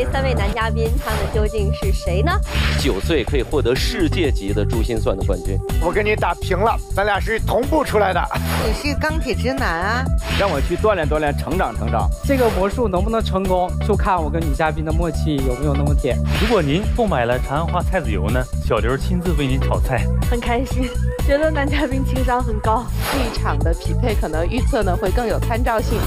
这3位男嘉宾，他们究竟是谁呢 ？9岁可以获得世界级的珠心算的冠军。 我跟你打平了，咱俩是同步出来的。 你是钢铁直男啊！ 让我去锻炼锻炼，成长成长。 这个魔术能不能成功，就看我跟女嘉宾的默契有没有那么甜。 如果您购买了长安花菜籽油呢，小刘亲自为您炒菜， 很开心，觉得男嘉宾情商很高。 这一场的匹配可能预测呢会更有参照性。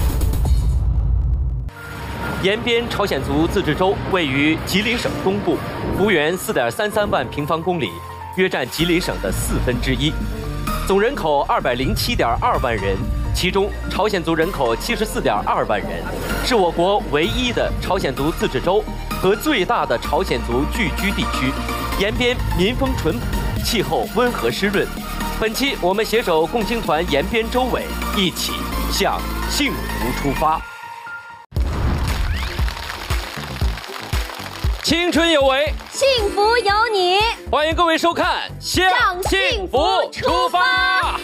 延边朝鲜族自治州位于吉林省东部，幅员4.33万平方公里，约占吉林省的1/4，总人口207.2万人，其中朝鲜族人口74.2万人，是我国唯一的朝鲜族自治州和最大的朝鲜族聚居地区。延边民风淳朴，气候温和湿润。本期我们携手共青团延边州委，一起向幸福出发。青春有为， 幸福有你。 欢迎各位收看《向幸福出发》。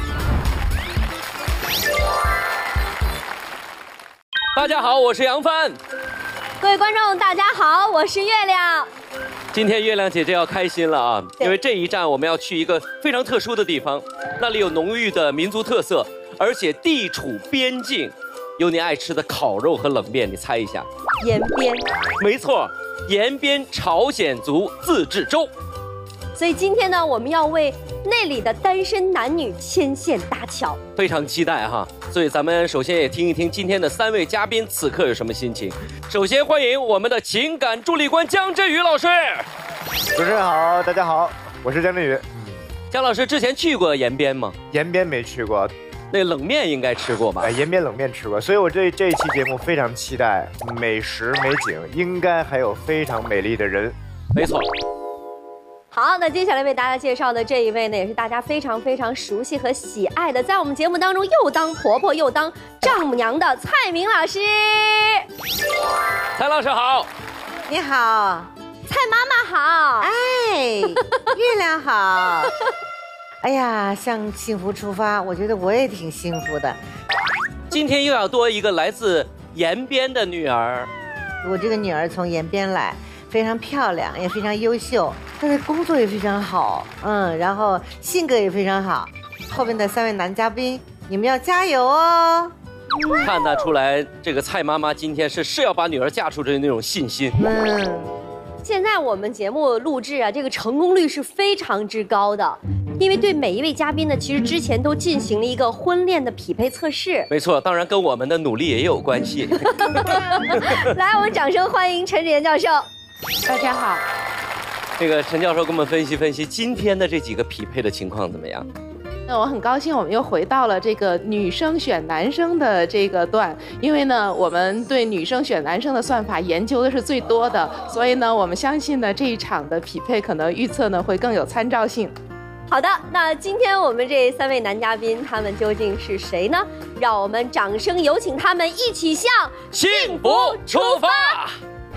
大家好，我是杨帆。 各位观众，大家好，我是月亮。 今天月亮姐姐要开心了啊，因为这一站我们要去一个非常特殊的地方，那里有浓郁的民族特色，而且地处边境，有你爱吃的烤肉和冷面，你猜一下？ 延边。 没错。延边朝鲜族自治州， 所以今天呢，我们要为那里的单身男女牵线搭桥， 非常期待哈。所以咱们首先也听一听今天的3位嘉宾此刻有什么心情。首先欢迎我们的情感助力官姜振宇老师。 主持人好，大家好，我是姜振宇。 姜老师之前去过延边吗？ 延边没去过。 那冷面应该吃过吧？ 延边冷面吃过，所以我这一期节目非常期待美食美景，应该还有非常美丽的人。 没错。 好，那接下来为大家介绍的这一位呢，也是大家非常非常熟悉和喜爱的，在我们节目当中又当婆婆又当丈母娘的蔡明老师。 蔡老师好。 你好。 蔡妈妈好。 哎，月亮好。哎呀，向幸福出发，我觉得我也挺幸福的。 今天又要多一个来自延边的女儿。 我这个女儿从延边来，非常漂亮，也非常优秀，她的工作也非常好，然后性格也非常好。后面的3位男嘉宾，你们要加油哦！ 看得出来，这个蔡妈妈今天是要把女儿嫁出去的那种信心。 现在我们节目录制啊，这个成功率是非常之高的。因为对每一位嘉宾呢，其实之前都进行了一个婚恋的匹配测试。 没错，当然跟我们的努力也有关系。 来，我们掌声欢迎陈志妍教授。 大家好。 这个陈教授给我们分析分析今天的这几个匹配的情况怎么样？ 那我很高兴，我们又回到了这个女生选男生的这个段，因为呢，我们对女生选男生的算法研究的是最多的，所以呢，我们相信呢，这一场的匹配可能预测呢会更有参照性。 好的，那今天我们这3位男嘉宾，他们究竟是谁呢？让我们掌声有请他们一起向幸福出发。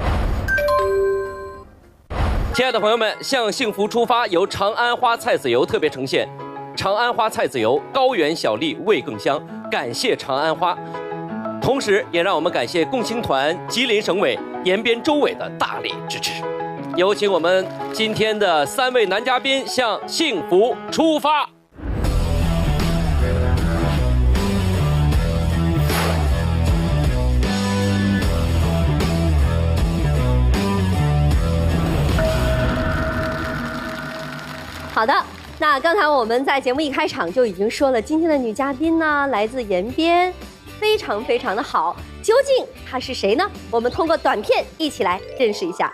亲爱的朋友们，向幸福出发由长安花菜籽油特别呈现。长安花菜籽油，高原小粒，味更香。感谢长安花，同时也让我们感谢共青团吉林省委延边州委的大力支持。有请我们今天的3位男嘉宾向幸福出发。 好的，那刚才我们在节目一开场就已经说了，今天的女嘉宾呢来自延边，非常非常的好。究竟她是谁呢？我们通过短片一起来认识一下。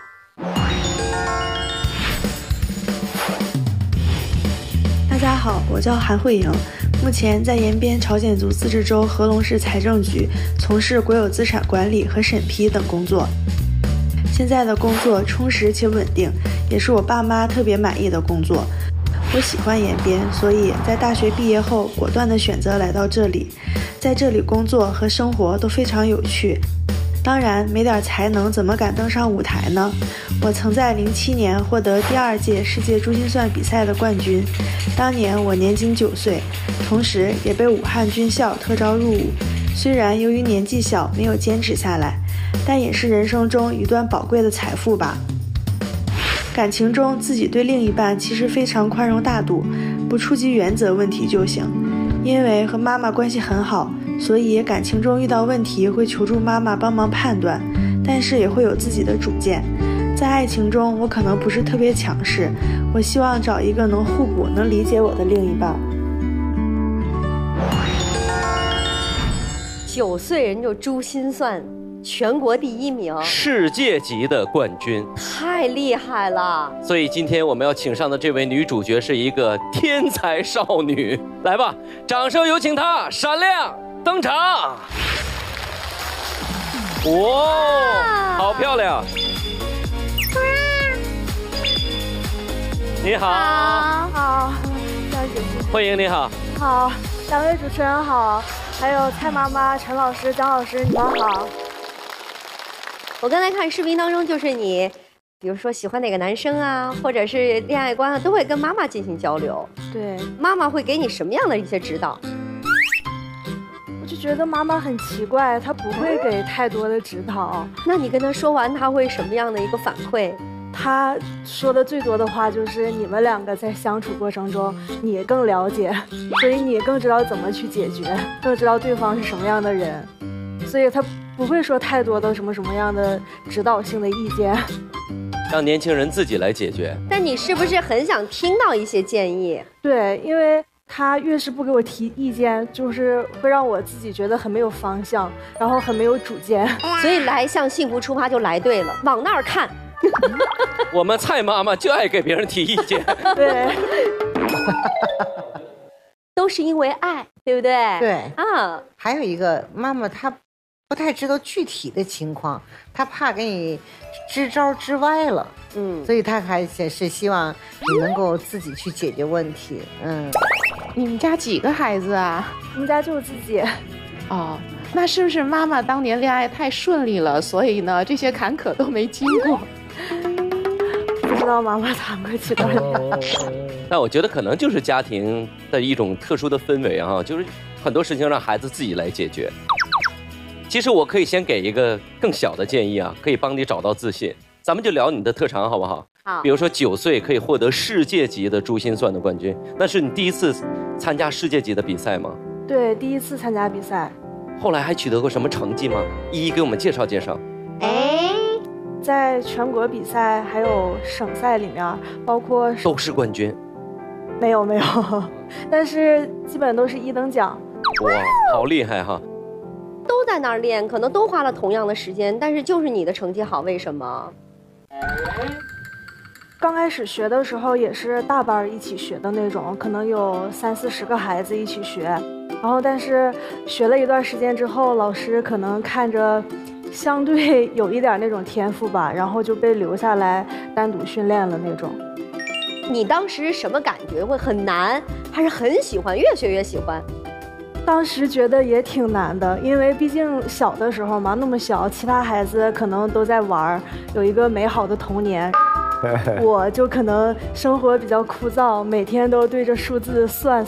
大家好，我叫韩慧莹，目前在延边朝鲜族自治州合龙市财政局从事国有资产管理和审批等工作。现在的工作充实且稳定，也是我爸妈特别满意的工作。我喜欢延边，所以在大学毕业后果断地选择来到这里。在这里工作和生活都非常有趣。当然，没点才能怎么敢登上舞台呢？我曾在07年获得第2届世界珠心算比赛的冠军，当年我年仅9岁，同时也被武汉军校特招入伍。虽然由于年纪小没有坚持下来， 但也是人生中一段宝贵的财富吧。感情中，自己对另一半其实非常宽容大度，不触及原则问题就行。因为和妈妈关系很好，所以感情中遇到问题会求助妈妈帮忙判断，但是也会有自己的主见。在爱情中，我可能不是特别强势，我希望找一个能互补、能理解我的另一半。 9岁人就珠心算全国第1名， 世界级的冠军， 太厉害了。 所以今天我们要请上的这位女主角是一个天才少女，来吧，掌声有请她闪亮登场。哇，好漂亮！你好， 好，张姐姐， 欢迎你好。 好，两位主持人好，还有蔡妈妈、陈老师、姜老师，你们好。 我刚才看视频当中，就是你，比如说喜欢哪个男生啊，或者是恋爱观啊，都会跟妈妈进行交流。 对， 妈妈会给你什么样的一些指导？ 我就觉得妈妈很奇怪，她不会给太多的指导。 那你跟她说完，她会什么样的一个反馈？ 她说的最多的话就是你们两个在相处过程中，你更了解，所以你更知道怎么去解决，更知道对方是什么样的人，所以她不会说太多的什么样的指导性的意见， 让年轻人自己来解决。 但你是不是很想听到一些建议？ 对，因为他越是不给我提意见，就是会让我自己觉得很没有方向，然后很没有主见。 所以来向幸福出发就来对了，往那儿看。 我们蔡妈妈就爱给别人提意见。 对， 都是因为爱，对不对？ 对啊， 还有一个妈妈她不太知道具体的情况，她怕给你支招支歪了，所以她还是希望你能够自己去解决问题。 你们家几个孩子啊？ 我们家就自己。 哦，那是不是妈妈当年恋爱太顺利了，所以呢这些坎坷都没经过？ 不知道妈妈谈过几段恋爱。 但我觉得可能就是家庭的一种特殊的氛围啊，就是很多事情让孩子自己来解决。其实我可以先给一个更小的建议啊，可以帮你找到自信。咱们就聊你的特长好不好？ 好。 比如说9岁可以获得世界级的珠心算的冠军，那是你第一次参加世界级的比赛吗？ 对，第一次参加比赛。 后来还取得过什么成绩吗？一一给我们介绍介绍。 在全国比赛还有省赛里面，包括都是冠军。 没有，但是基本都是1等奖。 哇，好厉害哈！ 都在那儿练，可能都花了同样的时间，但是就是你的成绩好，为什么？ 刚开始学的时候也是大班一起学的那种，可能有30-40个孩子一起学，然后但是学了一段时间之后，老师可能看着相对有一点那种天赋吧，然后就被留下来单独训练了那种。 你当时什么感觉？会很难，还是很喜欢，越学越喜欢？ 当时觉得也挺难的，因为毕竟小的时候嘛，那么小，其他孩子可能都在玩，有一个美好的童年。我就可能生活比较枯燥，每天都对着数字算。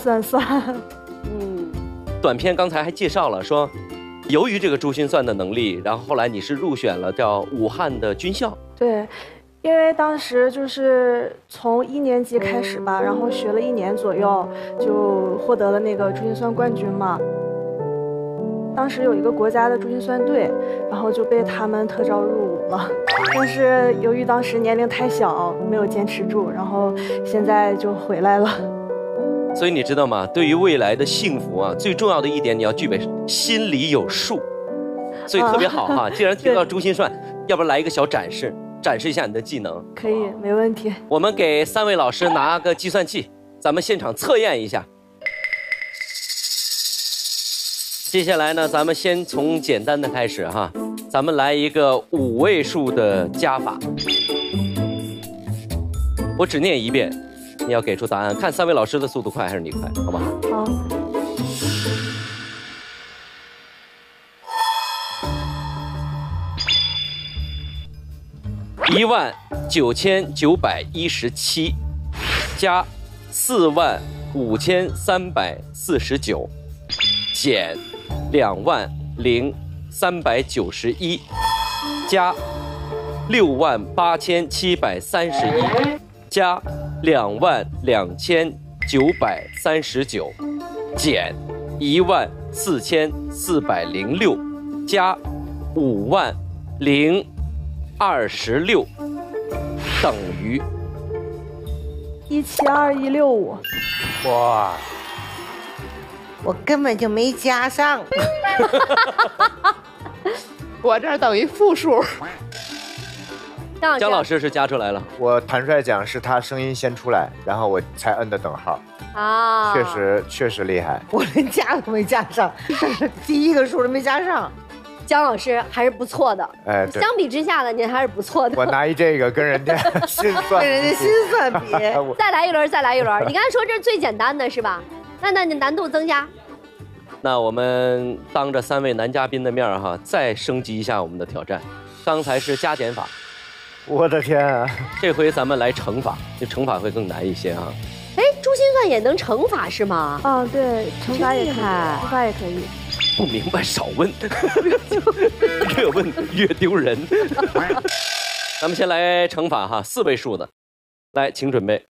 短片刚才还介绍了说，由于这个珠心算的能力，然后后来你是入选了叫武汉的军校。 对。因为当时就是从1年级开始吧，然后学了1年左右，就获得了那个珠心算冠军嘛。当时有一个国家的珠心算队，然后就被他们特招入伍了。但是由于当时年龄太小，没有坚持住，然后现在就回来了。 所以你知道吗？对于未来的幸福啊，最重要的一点，你要具备心里有数。所以特别好哈！既然提到珠心算，要不然来一个小展示。展示一下你的技能， 可以，没问题。 我们给3位老师拿个计算器，咱们现场测验一下。接下来呢，咱们先从简单的开始哈，咱们来一个5位数的加法。我只念一遍，你要给出答案，看3位老师的速度快还是你快，好不好？ 好。 19917加45349减20391 加68731加22939减14406加50026等于 172165。 哇， 我根本就没加上。 我这儿等于负数。 姜老师是加出来了， 我坦率讲是他声音先出来，然后我才摁的等号。 啊， 确实厉害。 我连加都没加上，第一个数都没加上。 姜老师还是不错的， 哎，对， 相比之下呢，您还是不错的。 我拿这个跟人家心算， 跟人家心算比。 再来一轮，再来一轮。你刚才说这是最简单的是吧？那你难度增加。 那我们当着3位男嘉宾的面哈，再升级一下我们的挑战。刚才是加减法， 我的天啊！ 这回咱们来乘法，这乘法会更难一些哈。 哎，珠心算也能乘法是吗？ 对，乘法也可以，乘法也可以。 不明白少问，越问越丢人。咱们先来乘法哈，4位数的，来，请准备。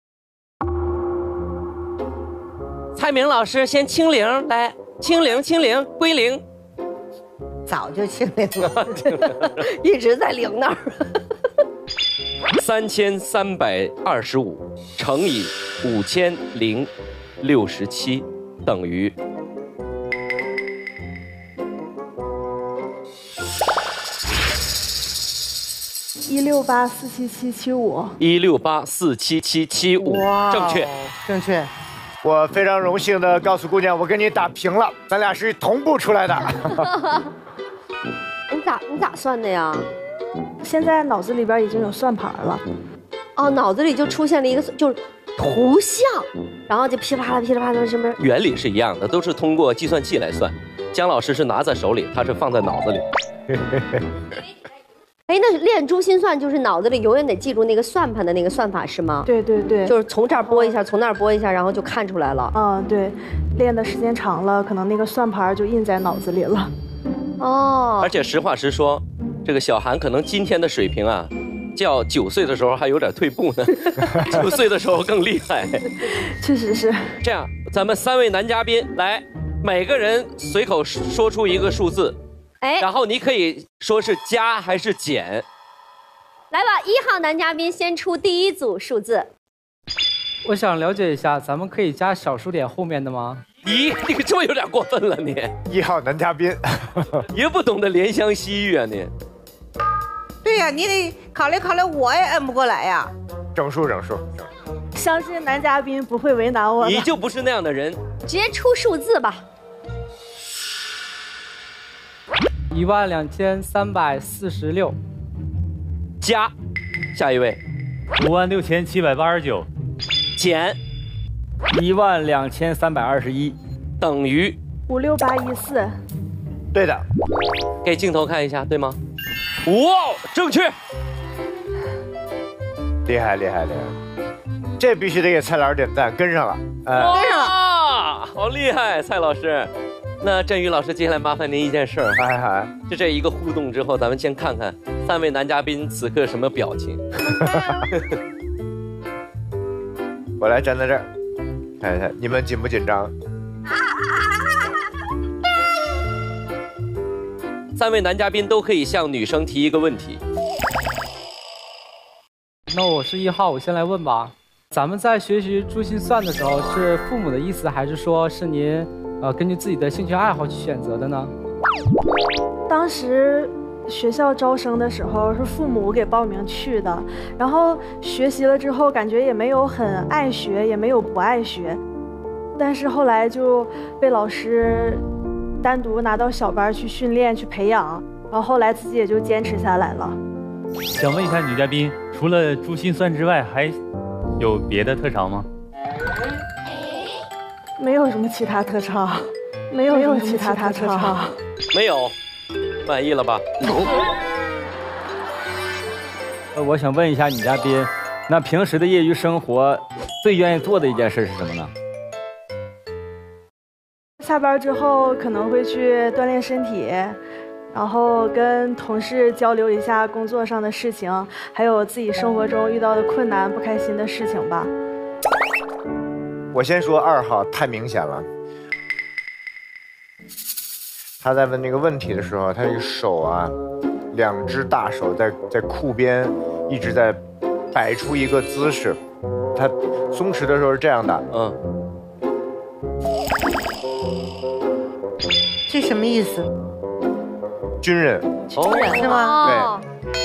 蔡明老师先清零，来，清零，归零。 早就清零了， 一直在零那儿。 3325乘以5067等于 168477775，168477775， 正确， 正确。 我非常荣幸的告诉姑娘，我跟你打平了，咱俩是同步出来的。 你咋算的呀？ 现在脑子里边已经有算盘了。 哦，脑子里就出现了一个就是图像，然后就噼里啪啦什么。 原理是一样的，都是通过计算器来算。姜老师是拿在手里，他是放在脑子里。 哎，那练珠心算就是脑子里永远得记住那个算盘的那个算法是吗？ 对对对， 就是从这儿拨一下，从那儿拨一下，然后就看出来了。 对，练的时间长了，可能那个算盘就印在脑子里了。 哦， 而且实话实说，这个小韩可能今天的水平啊，较9岁的时候还有点退步呢。9岁的时候更厉害。 确实是。 这样，咱们3位男嘉宾来，每个人随口说出一个数字。 哎， 然后你可以说是加还是减。 来吧，1号男嘉宾先出第一组数字。 我想了解一下，咱们可以加小数点后面的吗？ 咦，你这么有点过分了你。 1号男嘉宾， 也不懂得怜香惜玉啊你。 对呀，你得考虑考虑，我也摁不过来呀。 整数。 相信男嘉宾不会为难我的。 你就不是那样的人。 直接出数字吧。 12346 加，下一位 56789 减 12321 等于 56814。 对的， 给镜头看一下，对吗？哇，正确！ 厉害！这必须得给蔡老师点赞，跟上了， 跟上了，好厉害，蔡老师。那振宇老师，接下来麻烦您一件事儿，就这一个互动之后，咱们先看看3位男嘉宾此刻什么表情。 我来站在这儿，看一看你们紧不紧张 ？3位男嘉宾都可以向女生提一个问题。 那我是1号，我先来问吧。咱们在学习珠心算的时候，是父母的意思，还是说是您根据自己的兴趣爱好去选择的呢？ 当时学校招生的时候是父母给报名去的，然后学习了之后感觉也没有很爱学，也没有不爱学，但是后来就被老师单独拿到小班去训练去培养，然后后来自己也就坚持下来了。 想问一下女嘉宾，除了珠心算之外，还有别的特长吗？ 没有什么其他特长，没有其他特长， 没有，满意了吧？ 我想问一下女嘉宾，那平时的业余生活最愿意做的一件事是什么呢？ 下班之后可能会去锻炼身体， 然后跟同事交流一下工作上的事情，还有自己生活中遇到的困难、不开心的事情吧。 我先说2号，太明显了。他在问那个问题的时候，他这个手啊，2只大手在裤边一直在摆出一个姿势。他松弛的时候是这样的， 这什么意思？ 军人是吗？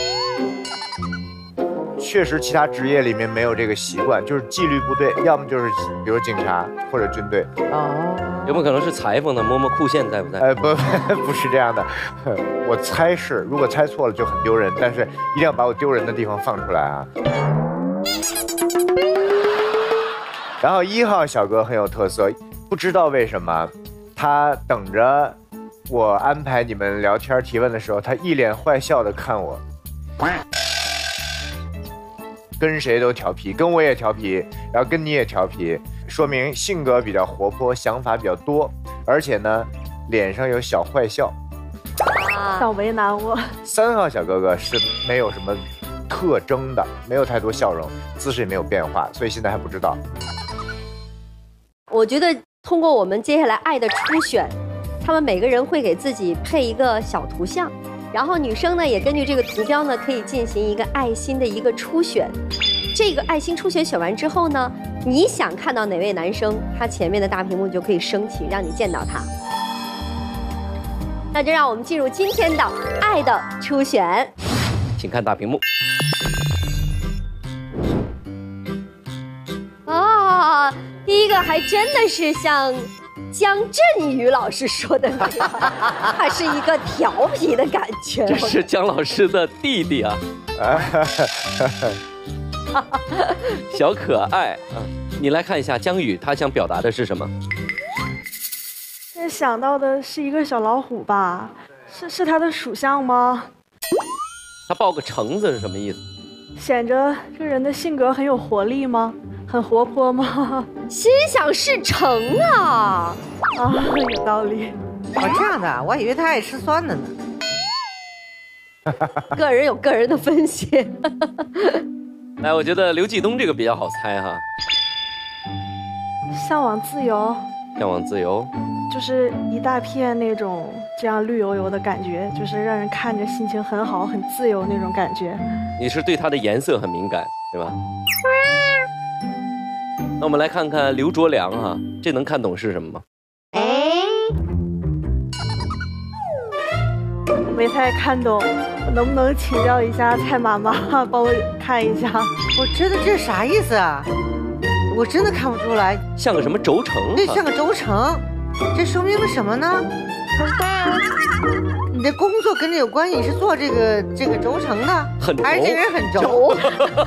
对，确实其他职业里面没有这个习惯，就是纪律部队，要么就是比如警察或者军队。 有没有可能是裁缝呢？摸摸裤线在不在？ 不是这样的，我猜是，如果猜错了就很丢人，但是一定要把我丢人的地方放出来啊。然后1号小哥很有特色，不知道为什么，他等着我安排你们聊天提问的时候，他一脸坏笑的看我，跟谁都调皮，跟我也调皮，然后跟你也调皮，说明性格比较活泼，想法比较多，而且呢，脸上有小坏笑。 想为难我。 3号小哥哥是没有什么特征的，没有太多笑容，姿势也没有变化，所以现在还不知道。 我觉得通过我们接下来爱的初选，他们每个人会给自己配一个小图像，然后女生呢也根据这个图标呢可以进行一个爱心的一个初选。这个爱心初选选完之后呢，你想看到哪位男生，他前面的大屏幕就可以升起，让你见到他。那就让我们进入今天的爱的初选， 请看大屏幕。 啊，第一个还真的是像江振宇老师说的那样，他是一个调皮的感觉。 这是姜老师的弟弟啊，小可爱啊！你来看一下姜宇，他想表达的是什么？ 想到的是一个小老虎吧？是他的属相吗？ 他抱个橙子是什么意思？ 显着这个人的性格很有活力吗？很活泼吗？ 心想事成啊！ 有道理。 这样的，我以为他爱吃酸的呢。 个人有个人的分析。 来，我觉得刘继东这个比较好猜哈。 向往自由。 向往自由。 就是一大片那种这样绿油油的感觉，就是让人看着心情很好、很自由那种感觉。 你是对它的颜色很敏感，对吧？那我们来看看刘卓良哈，这能看懂是什么吗？ 没太看懂，能不能请教一下蔡妈妈帮我看一下？ 我觉得这啥意思啊？我真的看不出来。 像个什么轴承？ 对，像个轴承。这说明了什么呢？你的工作跟这有关系，你是做这个轴承的， 很轴， 还是这人很轴？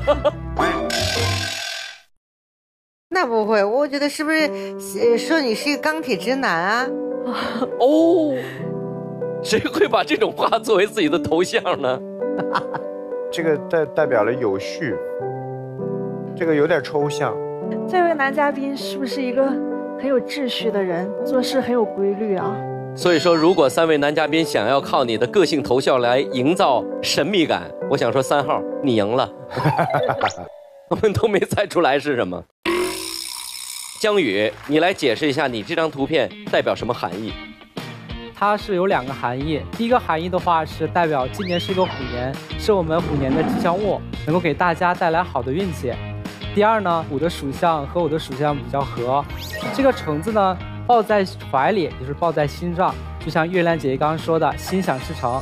那不会，我觉得是不是说你是一个钢铁直男啊？ 哦，谁会把这种话作为自己的头像呢？ 这个代表了有序，这个有点抽象。 这位男嘉宾是不是一个很有秩序的人，做事很有规律啊？ 所以说，如果3位男嘉宾想要靠你的个性头像来营造神秘感，我想说3号你赢了。我们都没猜出来是什么。姜宇，你来解释一下你这张图片代表什么含义？ 它是有2个含义。第一个含义的话是代表今年是一个虎年，是我们虎年的吉祥物，能够给大家带来好的运气。第二呢，虎的属相和我的属相比较合，这个橙子呢抱在怀里，就是抱在心上，就像月亮姐姐刚刚说的，心想事成。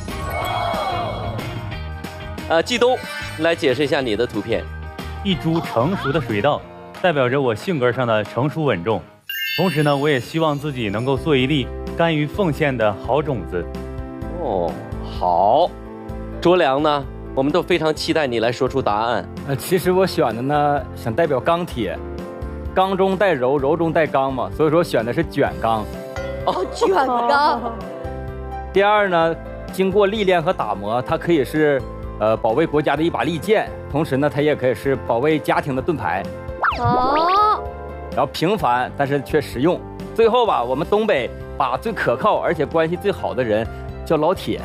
季东，来解释一下你的图片。 一株成熟的水稻，代表着我性格上的成熟稳重。同时呢，我也希望自己能够做一粒甘于奉献的好种子。 哦，好。卓良呢？我们都非常期待你来说出答案。 其实我选的呢，想代表钢铁，钢中带柔，柔中带刚嘛，所以说选的是卷钢。 哦，卷钢。 第二呢，经过历练和打磨，它可以是保卫国家的一把利剑，同时呢，它也可以是保卫家庭的盾牌。 哦。 然后平凡但是却实用。最后吧，我们东北把最可靠而且关系最好的人叫老铁。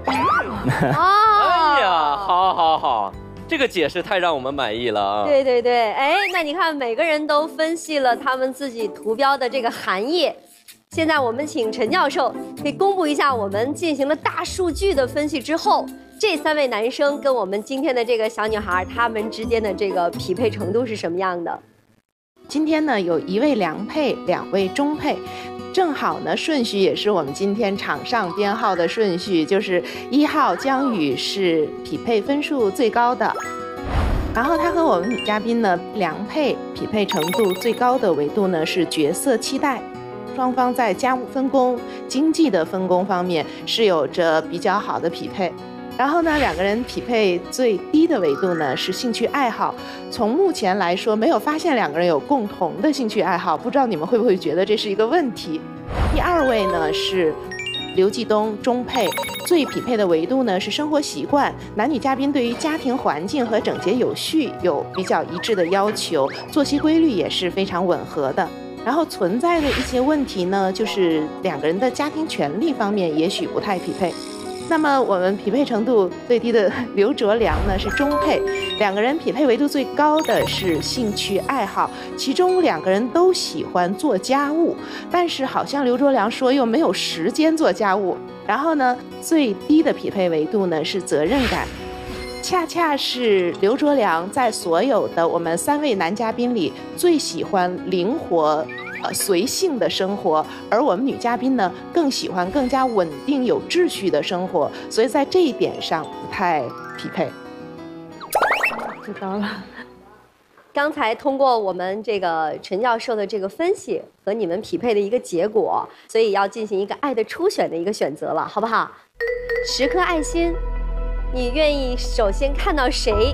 哦， 哎呀，好，这个解释太让我们满意了啊！ 对对对，哎，那你看每个人都分析了他们自己图标的这个含义。现在我们请陈教授可以公布一下，我们进行了大数据的分析之后，这3位男生跟我们今天的这个小女孩，他们之间的这个匹配程度是什么样的？ 今天呢，有1位良配，2位中配。正好呢，顺序也是我们今天场上编号的顺序，就是1号江宇是匹配分数最高的，然后他和我们女嘉宾呢良配，匹配程度最高的维度呢是角色期待，双方在家务分工、经济的分工方面是有着比较好的匹配。然后呢，2个人匹配最低的维度呢是兴趣爱好。从目前来说，没有发现2个人有共同的兴趣爱好，不知道你们会不会觉得这是一个问题？第2位呢是刘继东，中配，最匹配的维度呢是生活习惯，男女嘉宾对于家庭环境和整洁有序有比较一致的要求，作息规律也是非常吻合的。然后存在的一些问题呢，就是2个人的家庭权利方面也许不太匹配。那么我们匹配程度最低的刘卓良呢是中配，2个人匹配维度最高的是兴趣爱好，其中2个人都喜欢做家务，但是好像刘卓良说又没有时间做家务。然后呢，最低的匹配维度呢是责任感，恰恰是刘卓良在所有的我们3位男嘉宾里最喜欢灵活随性的生活，而我们女嘉宾呢更喜欢更加稳定有秩序的生活，所以在这一点上不太匹配。 知道了。 刚才通过我们这个陈教授的这个分析和你们匹配的一个结果，所以要进行一个爱的初选的一个选择了，好不好？10颗爱心，你愿意首先看到谁？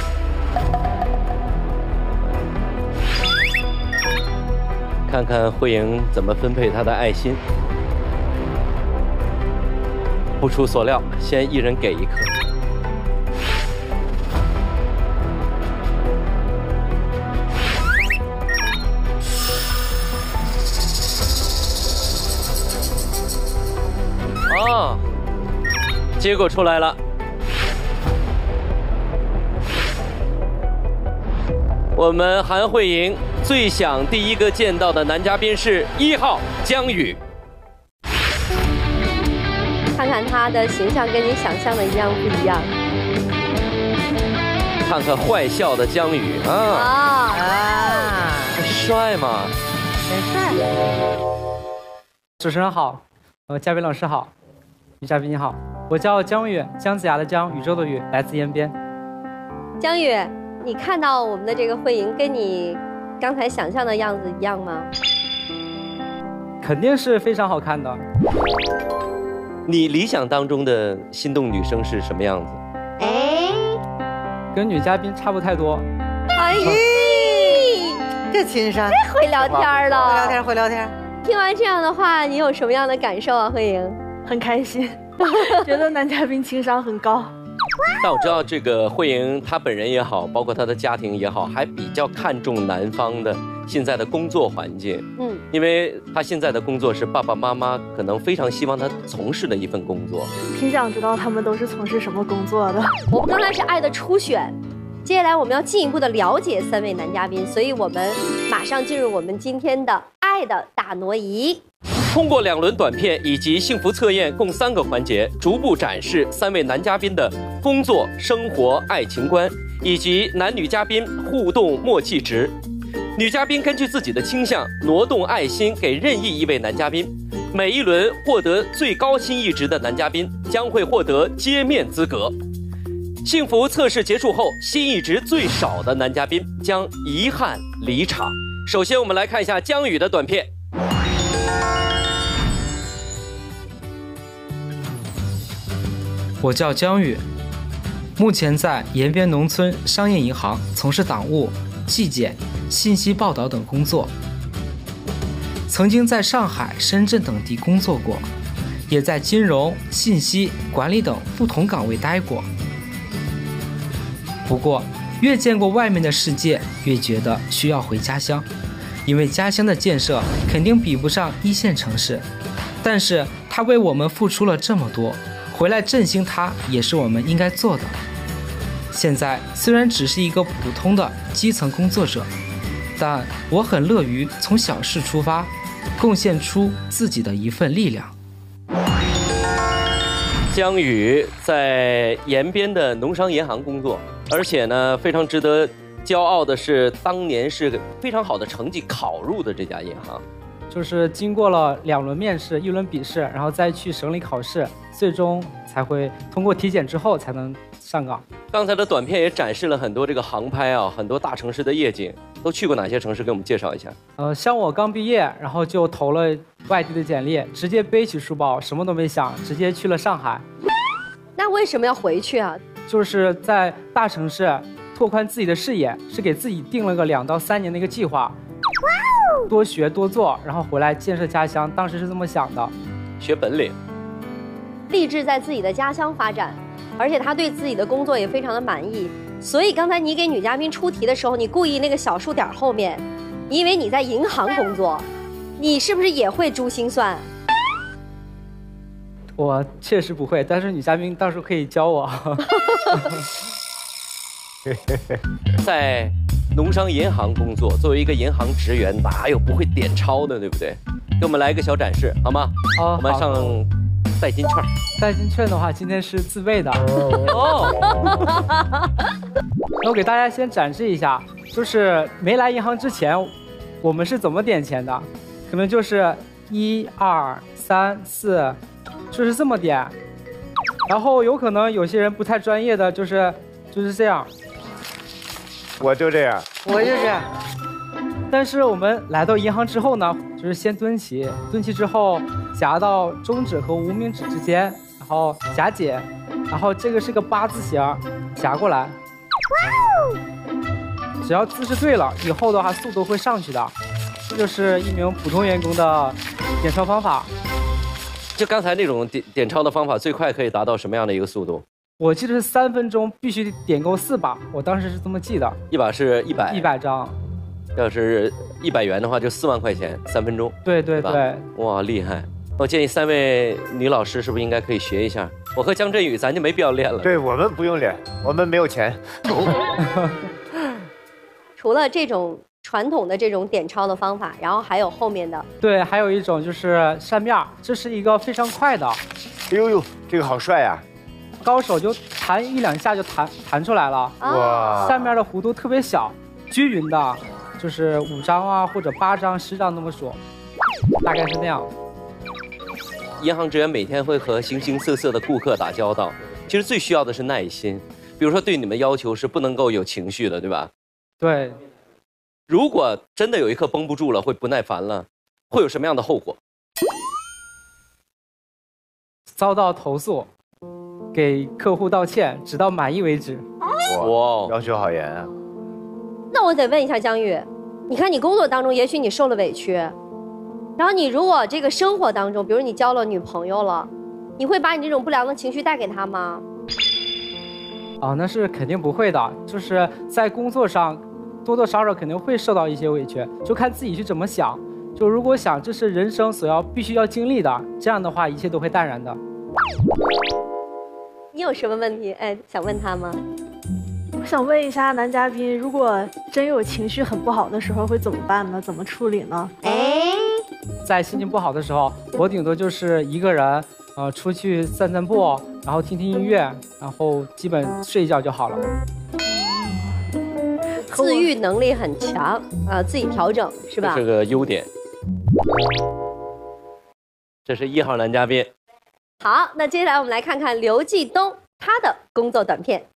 看看慧莹怎么分配她的爱心。不出所料，先1人给1颗。啊，结果出来了。我们韩慧莹最想第一个见到的男嘉宾是1号江宇。 看看他的形象跟你想象的一样不一样？ 看看坏笑的江宇啊，帅吗？ 很帅。 主持人好，嘉宾老师好，女嘉宾你好，我叫江宇，姜子牙的姜，宇宙的宇，来自延边。 江宇，你看到我们的这个慧莹跟你刚才想象的样子一样吗？ 肯定是非常好看的。 你理想当中的心动女生是什么样子？ 跟女嘉宾差不太多。 哎呀， 这情商， 会聊天了， 会聊天。 听完这样的话，你有什么样的感受啊，慧莹？ 很开心，觉得男嘉宾情商很高。 但我知道这个慧莹她本人也好，包括她的家庭也好，还比较看重男方的现在的工作环境。因为她现在的工作是爸爸妈妈可能非常希望她从事的一份工作。 挺想知道他们都是从事什么工作的。 我们刚才是爱的初选，接下来我们要进一步的了解3位男嘉宾，所以我们马上进入我们今天的爱的大挪移。 通过2轮短片以及幸福测验共3个环节，逐步展示3位男嘉宾的工作、生活、爱情观，以及男女嘉宾互动默契值。女嘉宾根据自己的倾向挪动爱心给任意1位男嘉宾，每一轮获得最高心意值的男嘉宾将会获得揭面资格。幸福测试结束后，心意值最少的男嘉宾将遗憾离场。首先我们来看一下江宇的短片。 我叫江宇，目前在延边农村商业银行从事党务、纪检、信息报道等工作。曾经在上海、深圳等地工作过，也在金融、信息、管理等不同岗位待过。不过，越见过外面的世界，越觉得需要回家乡，因为家乡的建设肯定比不上1线城市。但是，他为我们付出了这么多。 回来振兴它也是我们应该做的。现在虽然只是一个普通的基层工作者，但我很乐于从小事出发，贡献出自己的一份力量。 江宇在延边的农商银行工作，而且呢，非常值得骄傲的是，当年是非常好的成绩考入的这家银行。 就是经过了2轮面试、1轮笔试，然后再去省里考试，最终才会通过体检之后才能上岗。 刚才的短片也展示了很多这个航拍啊，很多大城市的夜景。都去过哪些城市？给我们介绍一下。 像我刚毕业，然后就投了外地的简历，直接背起书包，什么都没想，直接去了上海。 那为什么要回去啊？ 就是在大城市拓宽自己的视野，是给自己定了个2到3年的一个计划。多学多做，然后回来建设家乡，当时是这么想的。 学本领， 立志在自己的家乡发展，而且他对自己的工作也非常的满意。所以刚才你给女嘉宾出题的时候，你故意那个小数点后面，因为你在银行工作，你是不是也会珠心算？ 我确实不会，但是女嘉宾到时候可以教我。 在农商银行工作，作为一个银行职员，哪有不会点钞的，对不对？给我们来一个小展示，好吗？ 好， 我们上代金券。 代金券的话，今天是自备的。哦。那我给大家先展示一下，就是没来银行之前，我们是怎么点钱的？可能就是1、2、3、4，就是这么点。然后有可能有些人不太专业的，就是这样。 我就这样， 我就这样。 但是我们来到银行之后呢，就是先蹲齐，蹲齐之后夹到中指和无名指之间，然后夹紧，然后这个是个8字形，夹过来。只要姿势对了，以后的话速度会上去的。这就是一名普通员工的点钞方法。 就刚才那种点钞的方法，最快可以达到什么样的一个速度？ 我记得是3分钟必须点够4把，我当时是这么记的。 一把是100 张， 要是100元的话，就4万块钱，3分钟。 对对对， 哇，厉害！我建议3位女老师是不是应该可以学一下？我和江振宇咱就没必要练了。 对，我们不用练，我们没有钱。 除了这种传统的这种点钞的方法，然后还有后面的。 对，还有一种就是扇面，这是一个非常快的。 哎呦呦，这个好帅呀！ 高手就弹1、2下就弹出来了。 哇！ 扇面的弧度特别小，均匀的，就是5张啊，或者8张、10张那么数，大概是那样。 银行职员每天会和形形色色的顾客打交道，其实最需要的是耐心。比如说，对你们要求是不能够有情绪的，对吧？ 对。 如果真的有一刻绷不住了，会不耐烦了，会有什么样的后果？ 遭到投诉，给客户道歉，直到满意为止。 哇，要求好严啊！ 那我得问一下江宇，你看你工作当中，也许你受了委屈，然后你如果这个生活当中，比如你交了女朋友了，你会把你这种不良的情绪带给她吗？ 那是肯定不会的，就是在工作上多多少少肯定会受到一些委屈，就看自己去怎么想。就如果想这是人生必须要经历的，这样的话一切都会淡然的。 你有什么问题想问他吗？ 我想问一下男嘉宾，如果真有情绪很不好的时候会怎么办呢？怎么处理呢？ 在心情不好的时候，我顶多就是一个人出去散散步，然后听听音乐，然后基本睡一觉就好了。 自愈能力很强自己调整是吧？ 这是个优点。这是1号男嘉宾。 好，那接下来我们来看看刘继东他的工作短片。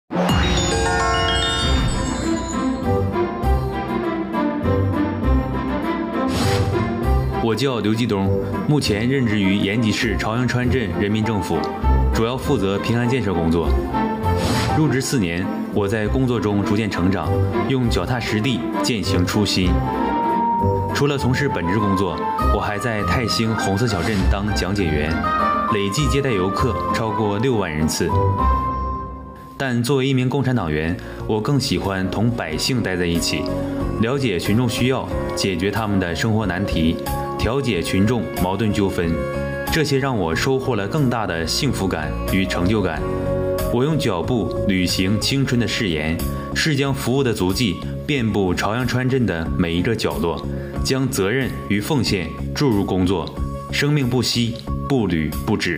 我叫刘继东，目前任职于延吉市朝阳川镇人民政府，主要负责平安建设工作。入职4年，我在工作中逐渐成长，用脚踏实地践行初心。除了从事本职工作，我还在泰兴红色小镇当讲解员，累计接待游客超过6万人次。但作为一名共产党员，我更喜欢同百姓待在一起，了解群众需要，解决他们的生活难题，调解群众矛盾纠纷， 这些让我收获了更大的幸福感与成就感。我用脚步履行青春的誓言，是将服务的足迹遍布朝阳川镇的每一个角落，将责任与奉献注入工作，生命不息，步履不止。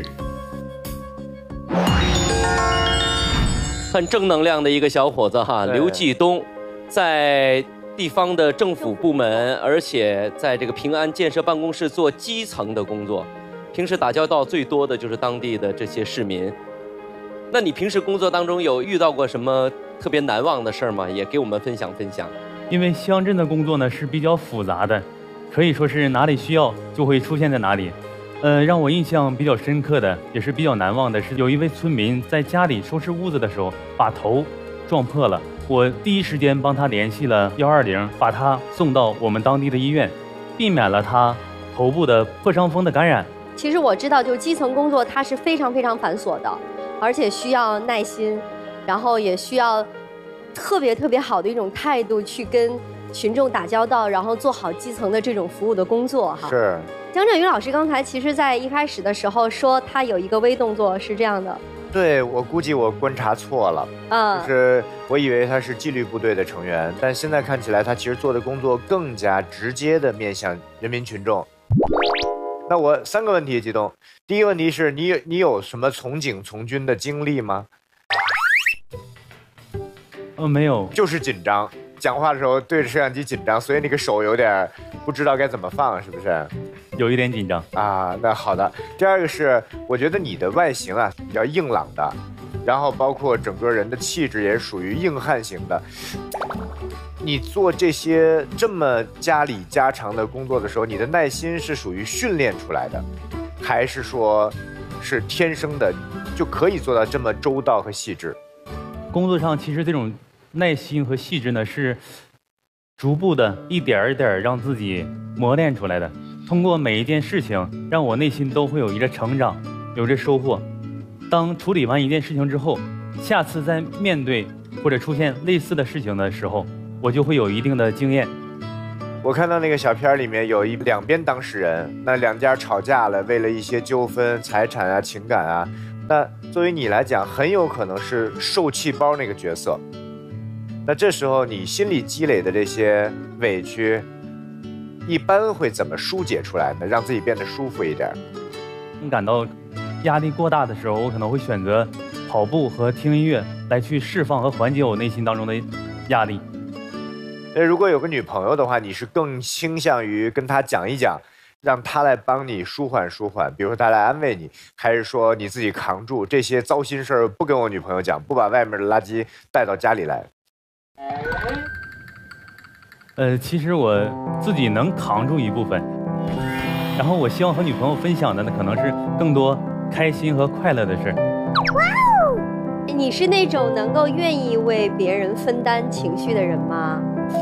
很正能量的一个小伙子哈，刘继东，在地方的政府部门，而且在这个平安建设办公室做基层的工作，平时打交道最多的就是当地的这些市民。那你平时工作当中有遇到过什么特别难忘的事儿吗？也给我们分享分享。 因为乡镇的工作呢是比较复杂的，可以说是哪里需要就会出现在哪里。让我印象比较深刻的，也是比较难忘的是，有一位村民在家里收拾屋子的时候把头撞破了，我第一时间帮他联系了120，把他送到我们当地的医院，避免了他头部的破伤风的感染。 其实我知道，就基层工作它是非常非常繁琐的，而且需要耐心，然后也需要特别好的一种态度去跟群众打交道，然后做好基层的这种服务的工作哈。 是。 江振宇老师刚才其实在一开始的时候说他有一个微动作是这样的。 对，我估计我观察错了，就是我以为他是纪律部队的成员，但现在看起来他其实做的工作更加直接的面向人民群众。那我3个问题，激动。第一个问题是你有什么从警从军的经历吗？ 没有， 就是紧张，讲话的时候对着摄像机紧张，所以那个手有点不知道该怎么放，是不是？ 有一点紧张啊。那好的。第二个是，我觉得你的外形啊比较硬朗的，然后包括整个人的气质也属于硬汉型的。你做这些这么家里家常的工作的时候，你的耐心是属于训练出来的，还是说是天生的就可以做到这么周到和细致？ 工作上其实这种耐心和细致呢，是逐步的一点一点让自己磨练出来的。通过每一件事情，让我内心都会有一个成长，有着收获。当处理完一件事情之后，下次在面对或者出现类似的事情的时候，我就会有一定的经验。 我看到那个小片里面有两边当事人，那两家吵架了，为了一些纠纷、财产啊、情感啊，那作为你来讲，很有可能是受气包那个角色。那这时候你心里积累的这些委屈，一般会怎么疏解出来呢？让自己变得舒服一点。 感到压力过大的时候，我可能会选择跑步和听音乐来去释放和缓解我内心当中的压力。 如果有个女朋友的话，你是更倾向于跟她讲一讲，让她来帮你舒缓舒缓，比如说她来安慰你，还是说你自己扛住这些糟心事儿，不跟我女朋友讲，不把外面的垃圾带到家里来？ 其实我自己能扛住一部分，然后我希望和女朋友分享的呢，可能是更多开心和快乐的事。 哇哦！你是那种能够愿意为别人分担情绪的人吗？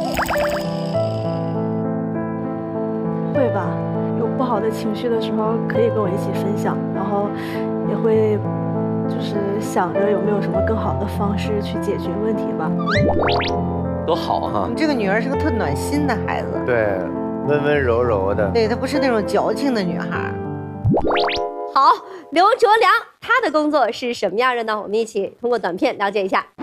会吧，有不好的情绪的时候可以跟我一起分享，然后也会就是想着有没有什么更好的方式去解决问题吧。 多好哈！ 你这个女儿是个特暖心的孩子， 对，温温柔柔的， 对，她不是那种矫情的女孩。 好，刘卓良他的工作是什么样的呢？我们一起通过短片了解一下。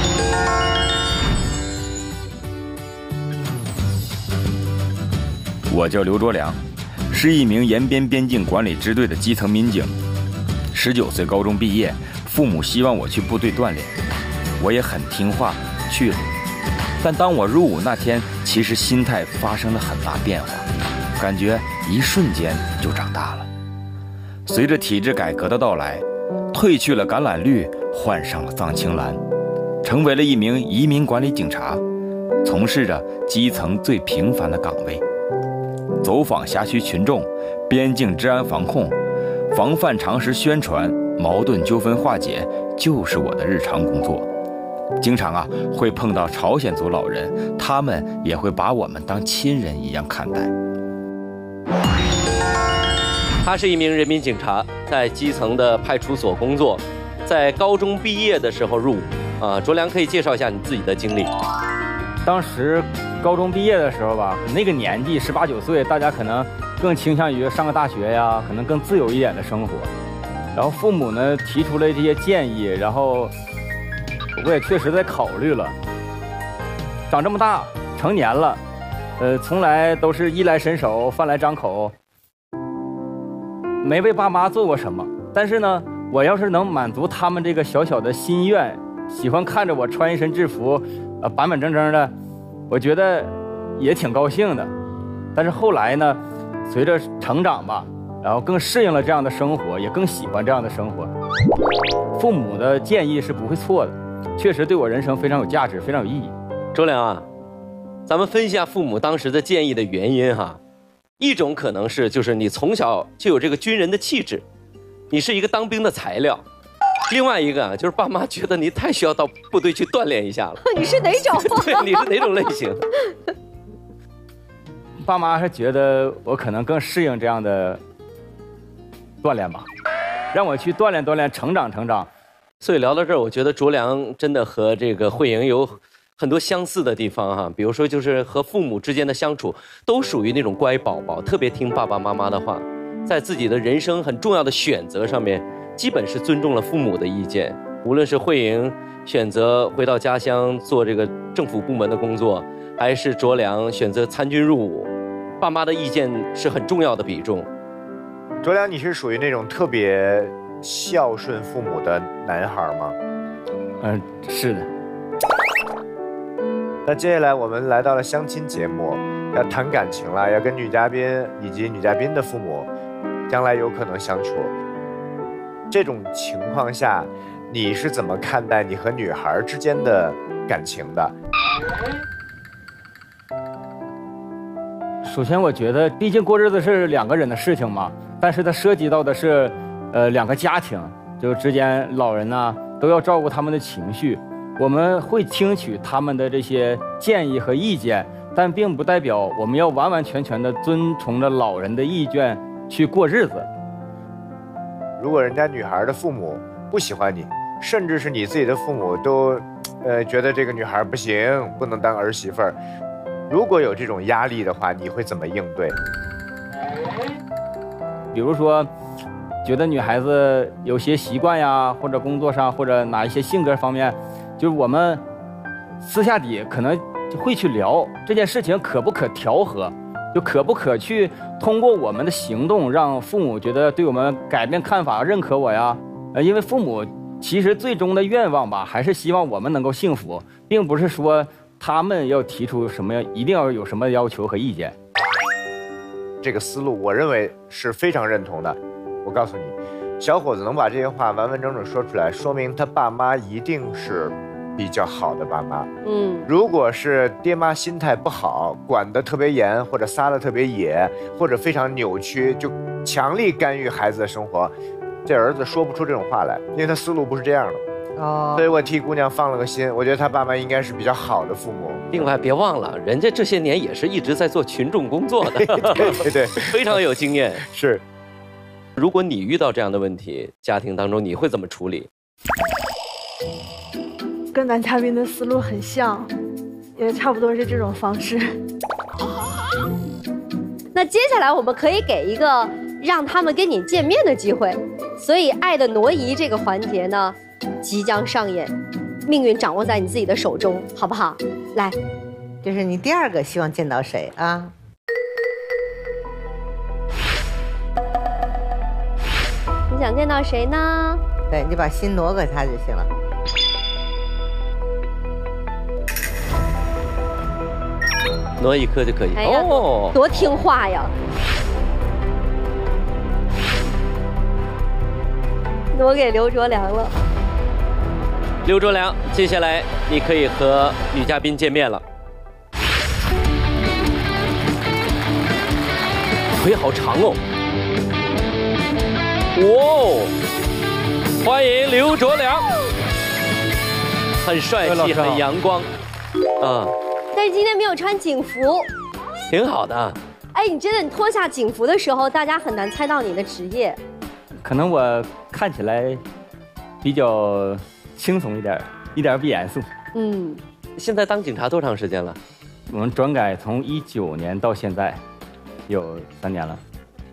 我叫刘卓良，是一名延边边境管理支队的基层民警。19岁高中毕业，父母希望我去部队锻炼，我也很听话去了。但当我入伍那天，其实心态发生了很大变化，感觉一瞬间就长大了。随着体制改革的到来，褪去了橄榄绿，换上了藏青蓝，成为了一名移民管理警察，从事着基层最平凡的岗位，走访辖区群众，边境治安防控，防范常识宣传，矛盾纠纷化解，就是我的日常工作。经常会碰到朝鲜族老人，他们也会把我们当亲人一样看待。 他是一名人民警察，在基层的派出所工作，在高中毕业的时候入伍。卓良可以介绍一下你自己的经历。 当时高中毕业的时候吧，那个年纪18、19岁，大家可能更倾向于上个大学呀，可能更自由一点的生活。然后父母呢提出了这些建议，然后我也确实在考虑了。长这么大，成年了，从来都是衣来伸手，饭来张口，没为爸妈做过什么。但是呢，我要是能满足他们这个小小的心愿，喜欢看着我穿一身制服，板板正正的，我觉得也挺高兴的。但是后来呢，随着成长吧，然后更适应了这样的生活，也更喜欢这样的生活。父母的建议是不会错的，确实对我人生非常有价值，非常有意义。 周良啊，咱们分析一下父母当时的建议的原因哈。一种可能是就是你从小就有这个军人的气质，你是一个当兵的材料。另外一个啊，就是爸妈觉得你太需要到部队去锻炼一下了。 你是哪种？ 对，你是哪种类型？ 爸妈是觉得我可能更适应这样的锻炼吧，让我去锻炼锻炼，成长成长。 所以聊到这儿，我觉得卓良真的和这个慧莹有很多相似的地方哈，比如说就是和父母之间的相处，都属于那种乖宝宝，特别听爸爸妈妈的话，在自己的人生很重要的选择上面，基本是尊重了父母的意见。无论是慧莹选择回到家乡做这个政府部门的工作，还是卓良选择参军入伍，爸妈的意见是很重要的比重。 卓良，你是属于那种特别孝顺父母的男孩吗？ 是的。 那接下来我们来到了相亲节目，要谈感情了，要跟女嘉宾以及女嘉宾的父母将来有可能相处。这种情况下，你是怎么看待你和女孩之间的感情的？ 首先，我觉得毕竟过日子是两个人的事情嘛，但是它涉及到的是，两个家庭，就之间老人呢都要照顾他们的情绪。我们会听取他们的这些建议和意见，但并不代表我们要完完全全的遵从着老人的意愿去过日子。 如果人家女孩的父母不喜欢你，甚至是你自己的父母都，觉得这个女孩不行，不能当儿媳妇儿，如果有这种压力的话，你会怎么应对？ 比如说，觉得女孩子有些习惯呀，或者工作上，或者哪一些性格方面，就是我们私下底可能就会去聊这件事情可不可调和，就可不可去通过我们的行动让父母觉得对我们改变看法、认可我呀。因为父母其实最终的愿望吧，还是希望我们能够幸福，并不是说他们要提出什么一定要有什么要求和意见。 这个思路，我认为是非常认同的。我告诉你，小伙子能把这些话完完整整说出来，说明他爸妈一定是比较好的爸妈。如果是爹妈心态不好，管得特别严，或者撒得特别野，或者非常扭曲，就强力干预孩子的生活，这儿子说不出这种话来，因为他思路不是这样的。所以我替姑娘放了个心，我觉得她爸妈应该是比较好的父母。 另外，别忘了，人家这些年也是一直在做群众工作的， 对， 非常有经验。 是， 如果你遇到这样的问题，家庭当中你会怎么处理？ 跟男嘉宾的思路很像，也差不多是这种方式。 那接下来我们可以给一个让他们跟你见面的机会，所以爱的挪移这个环节呢，即将上演，命运掌握在你自己的手中，好不好？来， 这是你第二个希望见到谁啊？ 你想见到谁呢？ 对，你把心挪给他就行了。 挪一颗就可以。 哎呀，多听话呀！挪给刘卓良了。 刘卓良，接下来你可以和女嘉宾见面了。腿好长哦！哇哦！欢迎刘卓良，很帅气，很阳光，啊。 但是今天没有穿警服， 挺好的。 哎，你真的，你脱下警服的时候，大家很难猜到你的职业。 可能我看起来比较轻松一点，一点不严肃。 现在当警察多长时间了？ 我们转改从19年到现在，有3年了。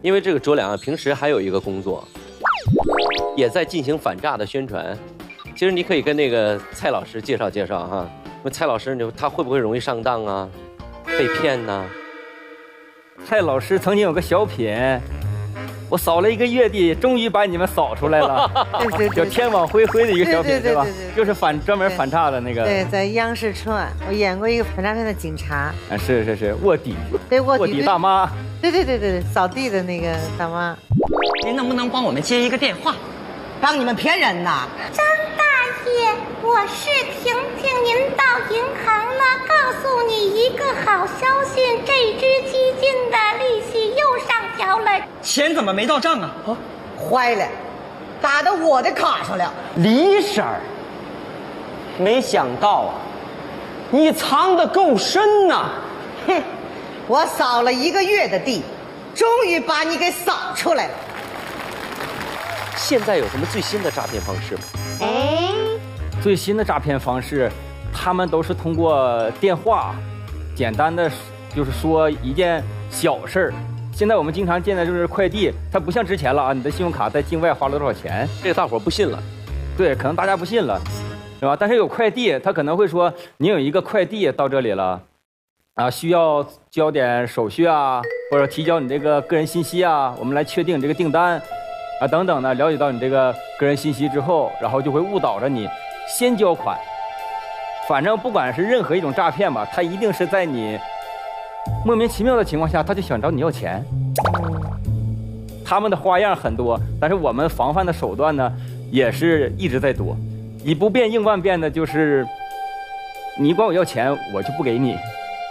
因为这个卓良啊，平时还有一个工作，也在进行反诈的宣传。其实你可以跟那个蔡老师介绍介绍哈，那蔡老师他会不会容易上当啊，被骗呢？ 蔡老师曾经有个小品，我扫了1个月地，终于把你们扫出来了。 对， 叫天网恢恢的一个小品， 对吧？就是专门反诈的那个。 对，在央视春晚，我演过一个反诈骗的警察。 啊，是卧底。 对， 卧底大妈。 对，扫地的那个大妈。 您能不能帮我们接一个电话，帮你们骗人呐？ 张大爷，我是婷婷，您到银行了，告诉你一个好消息，这支基金的利息又上调了。 钱怎么没到账啊？ 坏了，打到我的卡上了。 李婶儿，没想到啊，你藏得够深呐！ 哼，我扫了1个月的地，终于把你给扫出来了。 现在有什么最新的诈骗方式吗？ 最新的诈骗方式，他们都是通过电话，简单的就是说一件小事儿。现在我们经常见的就是快递，它不像之前了啊，你的信用卡在境外花了多少钱， 这个大伙儿不信了。 对，可能大家不信了，是吧？但是有快递，他可能会说，你有一个快递到这里了，啊，需要交点手续啊，或者提交你这个个人信息啊，我们来确定你这个订单，啊等等的，了解到你这个个人信息之后，然后就会误导着你先交款。反正不管是任何一种诈骗吧，他一定是在你莫名其妙的情况下，他就想找你要钱。他们的花样很多，但是我们防范的手段呢，也是一直在多。以不变应万变的，就是你管我要钱，我就不给你。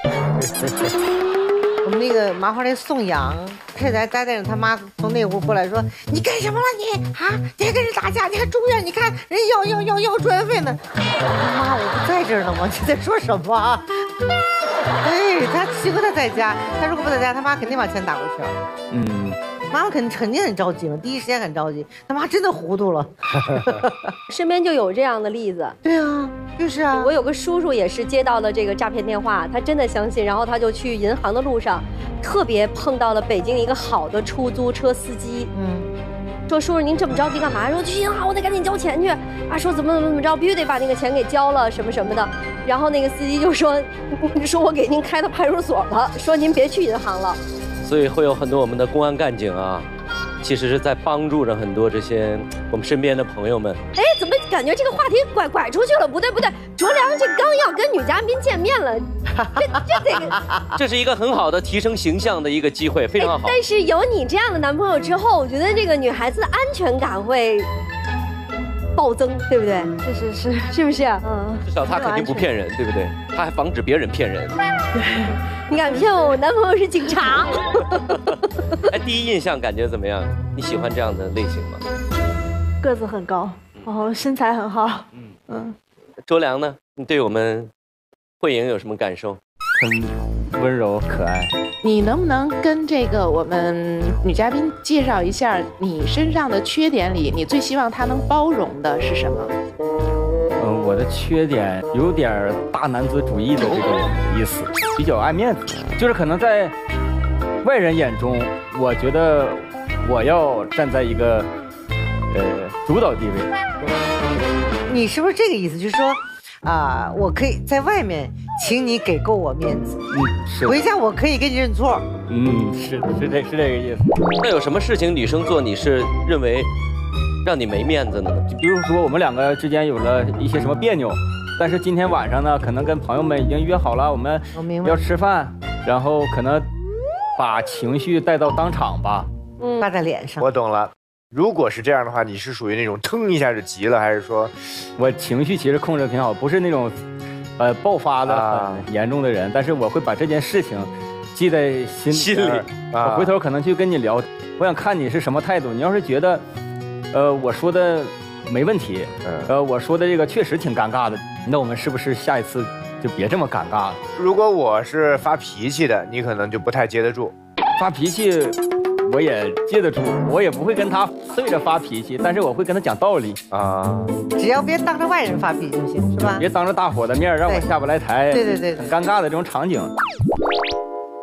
我们那个麻花那宋阳，太太带着他妈从那屋过来说：“你干什么了你啊？你还跟人打架，你还住院？你看人要住院费呢。”妈，我不在这儿呢吗？你在说什么啊？哎，他媳妇他在家，他如果不在家，他妈肯定把钱打过去了。妈妈肯定很着急嘛，第一时间很着急。他妈真的糊涂了， 身边就有这样的例子。 对啊，就是啊。 我有个叔叔也是接到了这个诈骗电话，他真的相信，然后他就去银行的路上，特别碰到了北京一个好的出租车司机。说叔叔您这么着急干嘛？说去银行我得赶紧交钱去啊！说怎么着，必须得把那个钱给交了什么什么的。然后那个司机就说我给您开到派出所了，说您别去银行了。 所以会有很多我们的公安干警啊，其实是在帮助着很多这些我们身边的朋友们。 哎，怎么感觉这个话题拐出去了？不对，卓良这刚要跟女嘉宾见面了，这得这是一个很好的提升形象的一个机会，非常好。 但是有你这样的男朋友之后，我觉得这个女孩子的安全感会暴增，对不对？是不是？ 至少他肯定不骗人，对不对？他还防止别人骗人。 你敢骗我？我男朋友是警察。 哎，第一印象感觉怎么样？你喜欢这样的类型吗？ 个子很高，然后身材很好。 卓良呢？你对我们慧颖有什么感受？ 很温柔可爱。 你能不能跟这个我们女嘉宾介绍一下你身上的缺点里，你最希望她能包容的是什么？ 我的缺点有点大男子主义的这种意思，比较爱面子，就是可能在外人眼中，我觉得我要站在一个主导地位。 你是不是这个意思？就是说啊，我可以在外面，请你给够我面子。 是。 回家我可以给你认错。 是这个意思。 那有什么事情女生做你是认为让你没面子呢？ 比如说我们两个之间有了一些什么别扭，但是今天晚上呢，可能跟朋友们已经约好了，我们要吃饭，然后可能把情绪带到当场吧， 挂在脸上。 我懂了。如果是这样的话，你是属于那种腾一下就急了，还是说我情绪其实控制挺好，不是那种爆发的很严重的人，但是我会把这件事情记在心里，我回头可能去跟你聊，我想看你是什么态度。你要是觉得我说的没问题，我说的这个确实挺尴尬的，那我们是不是下一次就别这么尴尬了？ 如果我是发脾气的，你可能就不太接得住。 发脾气我也接得住，我也不会跟他对着发脾气，但是我会跟他讲道理啊。 只要别当着外人发脾气就行，是吧？ 别当着大伙的面让我下不来台， 对， 很尴尬的这种场景。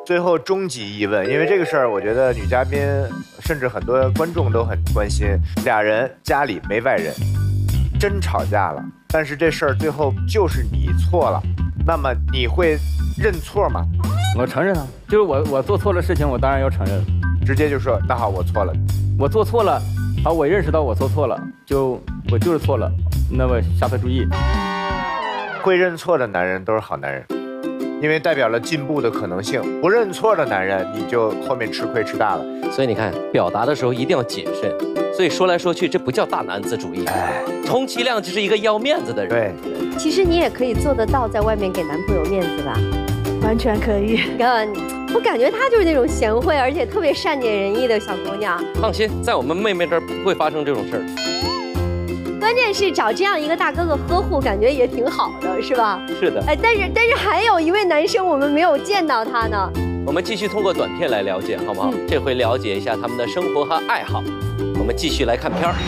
最后终极疑问，因为这个事儿，我觉得女嘉宾甚至很多观众都很关心。俩人家里没外人，真吵架了，但是这事儿最后就是你错了，那么你会认错吗？ 我承认啊，就是我做错了事情，我当然要承认， 直接就说那好，我错了， 我做错了，好，我认识到我做错了，我就是错了，那么下次注意。 会认错的男人都是好男人。因为代表了进步的可能性，不认错的男人，你就后面吃亏吃大了。 所以你看，表达的时候一定要谨慎。所以说来说去，这不叫大男子主义，充其量就是一个要面子的人。 对， 其实你也可以做得到，在外面给男朋友面子吧？ 完全可以。 我感觉她就是那种贤惠而且特别善解人意的小姑娘。 放心，在我们妹妹这儿不会发生这种事儿。 关键是找这样一个大哥哥呵护，感觉也挺好的，是吧？ 是的。 但是还有一位男生，我们没有见到他呢。 我们继续通过短片来了解，好不好？这回了解一下他们的生活和爱好。我们继续来看片儿。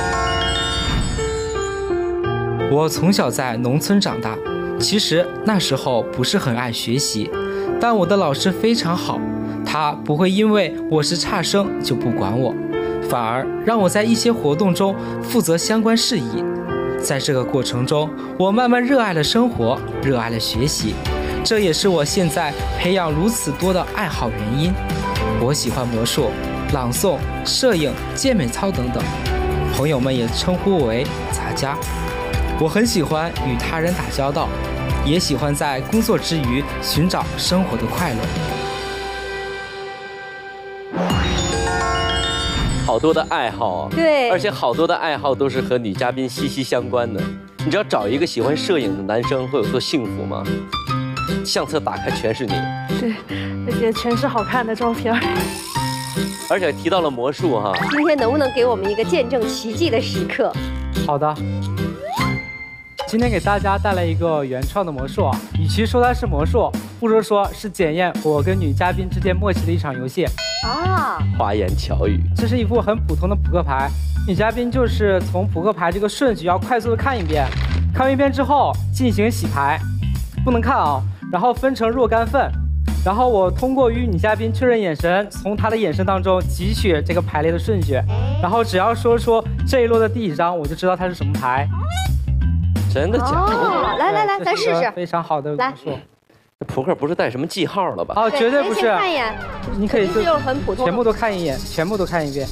我从小在农村长大，其实那时候不是很爱学习，但我的老师非常好，他不会因为我是差生就不管我。反而让我在一些活动中负责相关事宜，在这个过程中，我慢慢热爱了生活，热爱了学习，这也是我现在培养如此多的爱好原因。我喜欢魔术、朗诵、摄影、健美操等等，朋友们也称呼我为杂家。我很喜欢与他人打交道，也喜欢在工作之余寻找生活的快乐。 好多的爱好， 对， 而且好多的爱好都是和女嘉宾息息相关的。你知道找一个喜欢摄影的男生会有多幸福吗？相册打开全是你， 对，而且全是好看的照片。 而且提到了魔术哈， 今天能不能给我们一个见证奇迹的时刻？ 好的。今天给大家带来一个原创的魔术啊，与其说它是魔术，不如说是检验我跟女嘉宾之间默契的一场游戏啊。 花言巧语， 这是一副很普通的扑克牌，女嘉宾就是从扑克牌这个顺序要快速的看一遍，看完一遍之后进行洗牌，不能看啊，然后分成若干份，然后我通过与女嘉宾确认眼神，从她的眼神当中汲取这个排列的顺序，然后只要说出这一摞的第几张，我就知道它是什么牌。 真的假的？ 来，咱试试。 非常好的魔术。 这扑克不是带什么记号了吧？ 哦，绝对不是。 看一眼， 你可以就很普通， 全部都看一眼，全部都看一遍。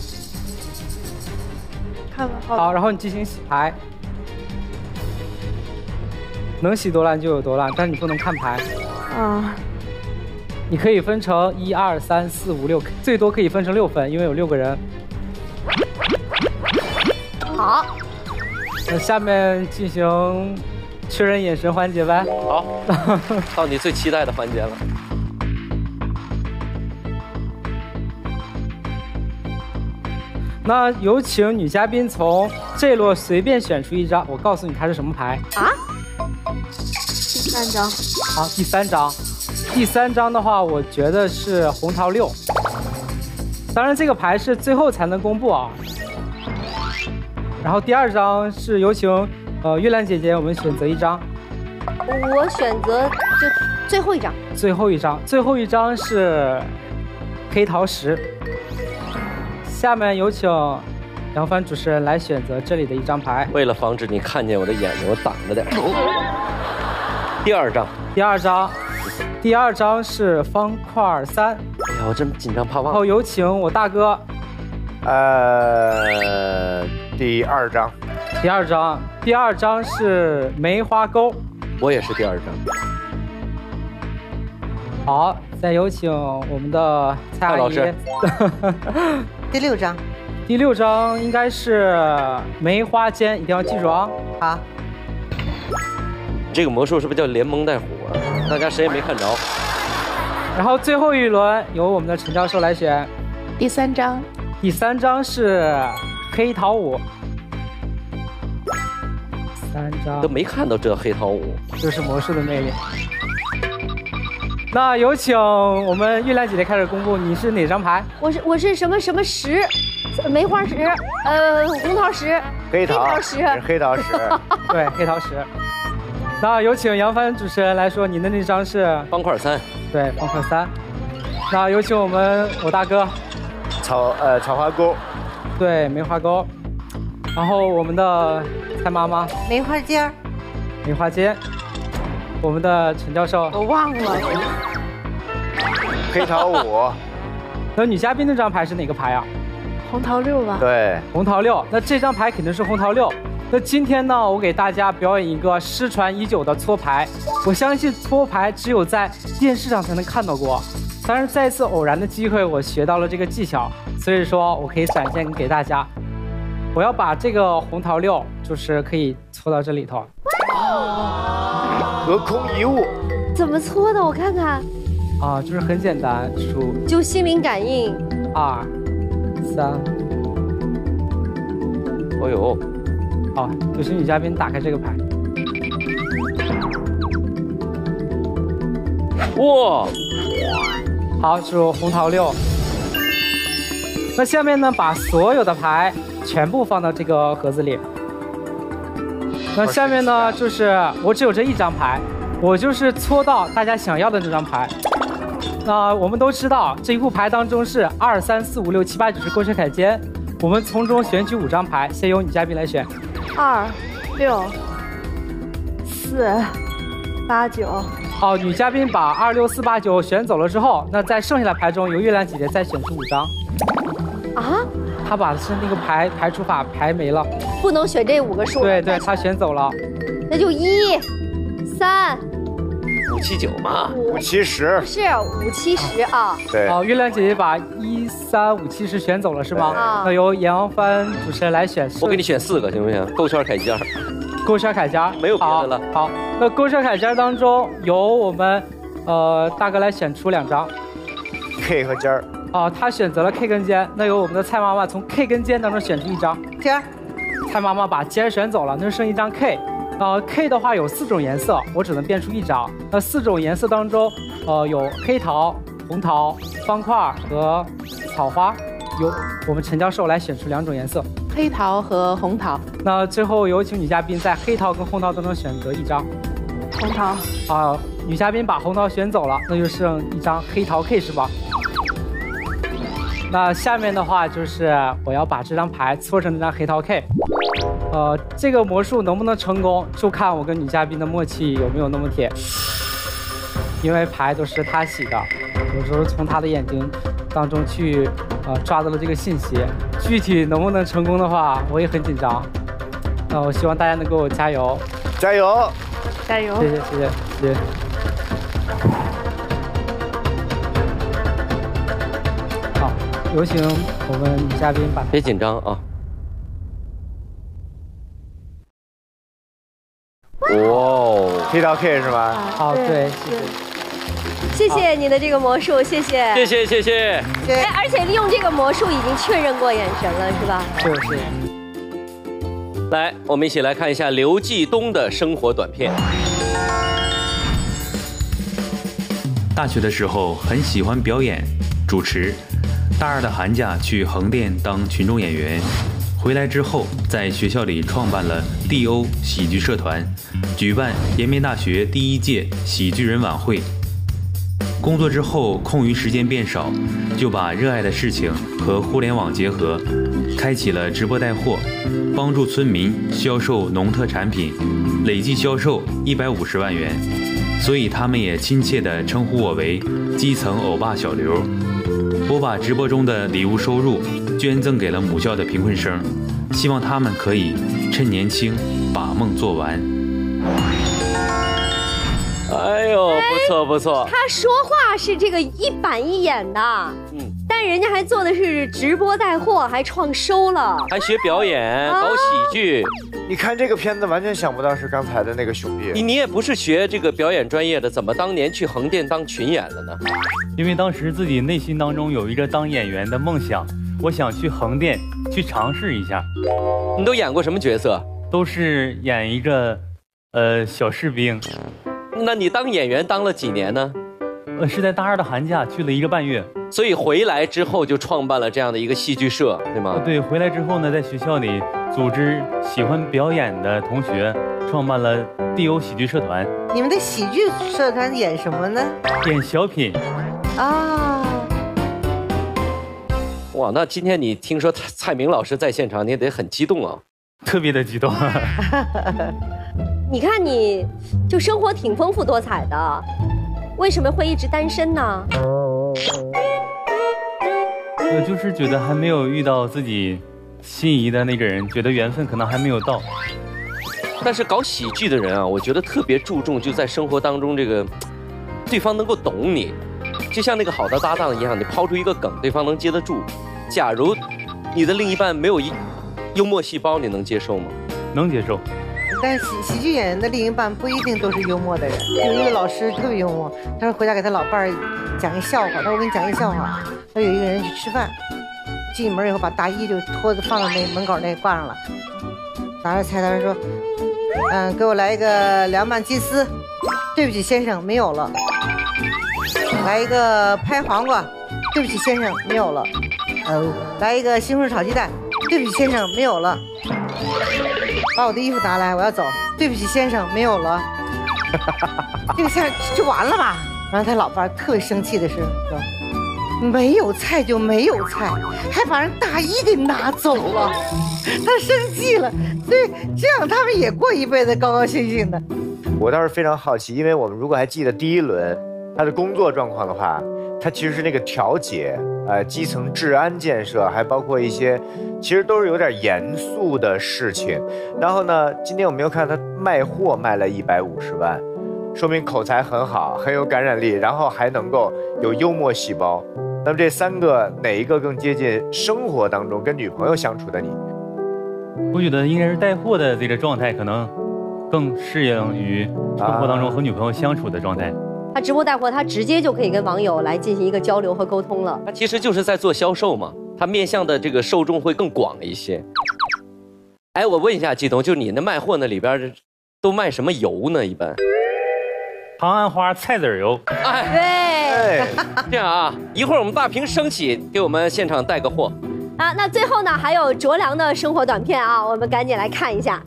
看了好，然后你进行洗牌，能洗多烂就有多烂，但是你不能看牌。 啊。 你可以分成1、2、3、4、5、6，最多可以分成6份，因为有6个人。 好。 那下面进行确认眼神环节呗。 好，到你最期待的环节了。 那有请女嘉宾从这摞随便选出一张，我告诉你它是什么牌啊？ 第3张。 好，第3张。第3张的话，我觉得是红桃6。当然，这个牌是最后才能公布啊。然后第2张是有请月亮姐姐，我们选择一张。 我选择就最后一张。 最后一张是黑桃10。下面有请杨帆主持人来选择这里的一张牌。 为了防止你看见我的眼睛，我挡着点。第2张。第二张是方块3。哎呀，我真紧张，怕忘了。 然后有请我大哥。 第2张。 第二张是梅花钩。 我也是第2张。 好，再有请我们的蔡阿姨。 老师。 第6张。 第6张应该是梅花尖，一定要记住啊。 好。 这个魔术是不是叫连蒙带虎啊？大家谁也没看着。 然后最后一轮由我们的陈教授来选。 第3张。 第3张是黑桃5。3张都没看到这黑桃5， 这是魔术的魅力。那有请我们月亮姐姐开始公布，你是哪张牌？ 我是什么10，梅花10，红桃10， 黑桃 10， 黑桃10， 对，黑桃10。那有请杨帆主持人来说，你的那张是方块3。 对，方块3。 那有请我大哥， 草花沟， 对，梅花沟。然后我们的蔡妈妈， 梅花尖儿， 梅花尖。我们的陈教授， 我忘了。 黑桃5。 那女嘉宾那张牌是哪个牌啊？ 红桃6吧。 对， 红桃6。那这张牌肯定是红桃6。那今天呢，我给大家表演一个失传已久的搓牌。我相信搓牌只有在电视上才能看到过，但是在一次偶然的机会，我学到了这个技巧，所以说我可以展现给大家。我要把这个红桃6，就是可以搓到这里头。 隔空一物。 怎么搓的？我看看。 啊，就是很简单，数就心灵感应。 2、3。 哦呦。 好，有请女嘉宾打开这个牌。 哇， 好，是红桃6。那下面呢，把所有的牌全部放到这个盒子里。那下面呢，就是我只有这一张牌，我就是搓到大家想要的这张牌。那我们都知道，这一副牌当中是2、3、4、5、6、7、8、9是勾车凯肩，我们从中选取5张牌，先由女嘉宾来选。 2、6、4、8、9。 好，女嘉宾把2、6、4、8、9选走了之后，那在剩下的牌中，由月亮姐姐再选出5张。 啊？ 她把是那个排除法排没了， 不能选这5个数。 对，她选走了。 那就1、3、 5、7、9嘛。 5、7、10。 是5、7、10啊。 对。 好，月亮姐姐把1、3、5、7、10选走了是吗？ 啊。 那由严王帆主持人来选。 我给你选4个行不行？勾圈凯尖。 勾圈凯尖没有别的了。 好，那勾圈凯尖当中由我们大哥来选出2张 ，K 和尖儿。 他选择了 K 跟尖，那由我们的蔡妈妈从 K 跟尖当中选出1张尖儿。 蔡妈妈把尖选走了，那就剩1张 K。K 的话有4种颜色，我只能变出1张。那4种颜色当中，有黑桃、红桃、方块和草花，由我们陈教授来选出2种颜色。 黑桃和红桃。 那最后有请女嘉宾在黑桃跟红桃当中选择1张。 红桃。 女嘉宾把红桃选走了，那就剩1张黑桃 K 是吧？那下面的话就是我要把这张牌搓成这张黑桃 K。这个魔术能不能成功，就看我跟女嘉宾的默契有没有那么铁。因为牌都是她洗的，有时候从她的眼睛当中去抓到了这个信息，具体能不能成功的话，我也很紧张。那我希望大家能给我加油， 加油， 加油！ 谢谢。好，有请我们女嘉宾把。 别紧张啊！哇哦， 黑桃 K 是吧？ 好，对， 谢谢你的这个魔术，谢谢。哎，而且利用这个魔术已经确认过眼神了，是吧？ 是。 来，我们一起来看一下刘继东的生活短片。 大学的时候很喜欢表演、主持。大2的寒假去横店当群众演员，回来之后在学校里创办了 DO 喜剧社团，举办延边大学第1届喜剧人晚会。工作之后空余时间变少，就把热爱的事情和互联网结合，开启了直播带货，帮助村民销售农特产品，累计销售150万元，所以他们也亲切地称呼我为基层欧巴小刘。我把直播中的礼物收入捐赠给了母校的贫困生，希望他们可以趁年轻把梦做完。 哎呦，不错。 他说话是这个一板一眼的，但人家还做的是直播带货，还创收了， 还学表演，搞喜剧。 你看这个片子，完全想不到是刚才的那个兄弟。 你也不是学这个表演专业的，怎么当年去横店当群演了呢？ 因为当时自己内心当中有一个当演员的梦想，我想去横店去尝试一下。 你都演过什么角色？ 都是演一个小士兵。 那你当演员当了几年呢？ 是在大2的寒假去了1个半月， 所以回来之后就创办了这样的一个戏剧社，对吗？ 对，回来之后呢，在学校里组织喜欢表演的同学，创办了 DO 喜剧社团。 你们的喜剧社团演什么呢？ 演小品。 哇，那今天你听说蔡明老师在现场，你也得很激动啊， 特别的激动。 你看你就生活挺丰富多彩的，为什么会一直单身呢？ 我就是觉得还没有遇到自己心仪的那个人，觉得缘分可能还没有到。 但是搞喜剧的人啊，我觉得特别注重就在生活当中这个对方能够懂你，就像那个好的搭档一样，你抛出一个梗，对方能接得住。假如你的另一半没有幽默细胞，你能接受吗？ 能接受。 但是喜剧演员的另一半不一定都是幽默的人。有一个老师特别幽默，他说回家给他老伴儿讲一笑话，他说我给你讲一笑话。他有一个人去吃饭，进门以后把大衣就脱放到那门口那挂上了，拿着菜单说，给我来一个凉拌鸡丝，对不起先生没有了。来一个拍黄瓜，对不起先生没有了。来一个西红柿炒鸡蛋，对不起先生没有了。把我的衣服拿来，我要走。对不起先生没有了。这个事儿就完了吧？然后他老伴特别生气的是说，没有菜就没有菜，还把人大衣给拿走了。他生气了，所以这样他们也过一辈子高高兴兴的。 我倒是非常好奇，因为我们如果还记得第一轮他的工作状况的话，他其实是那个调解，基层治安建设，还包括一些其实都是有点严肃的事情。然后呢，今天我们又看他卖货卖了150万，说明口才很好，很有感染力，然后还能够有幽默细胞。那么这3个哪一个更接近生活当中跟女朋友相处的你？ 我觉得应该是带货的这个状态可能更适应于生活当中和女朋友相处的状态。 他直播带货，他直接就可以跟网友来进行一个交流和沟通了。 他其实就是在做销售嘛，他面向的这个受众会更广一些。哎，我问一下季东，就你那卖货那里边都卖什么油呢？一般长安花菜籽油。 哎， 对，这样啊，一会儿我们大屏升起，给我们现场带个货。 啊，那最后呢还有卓良的生活短片啊，我们赶紧来看一下。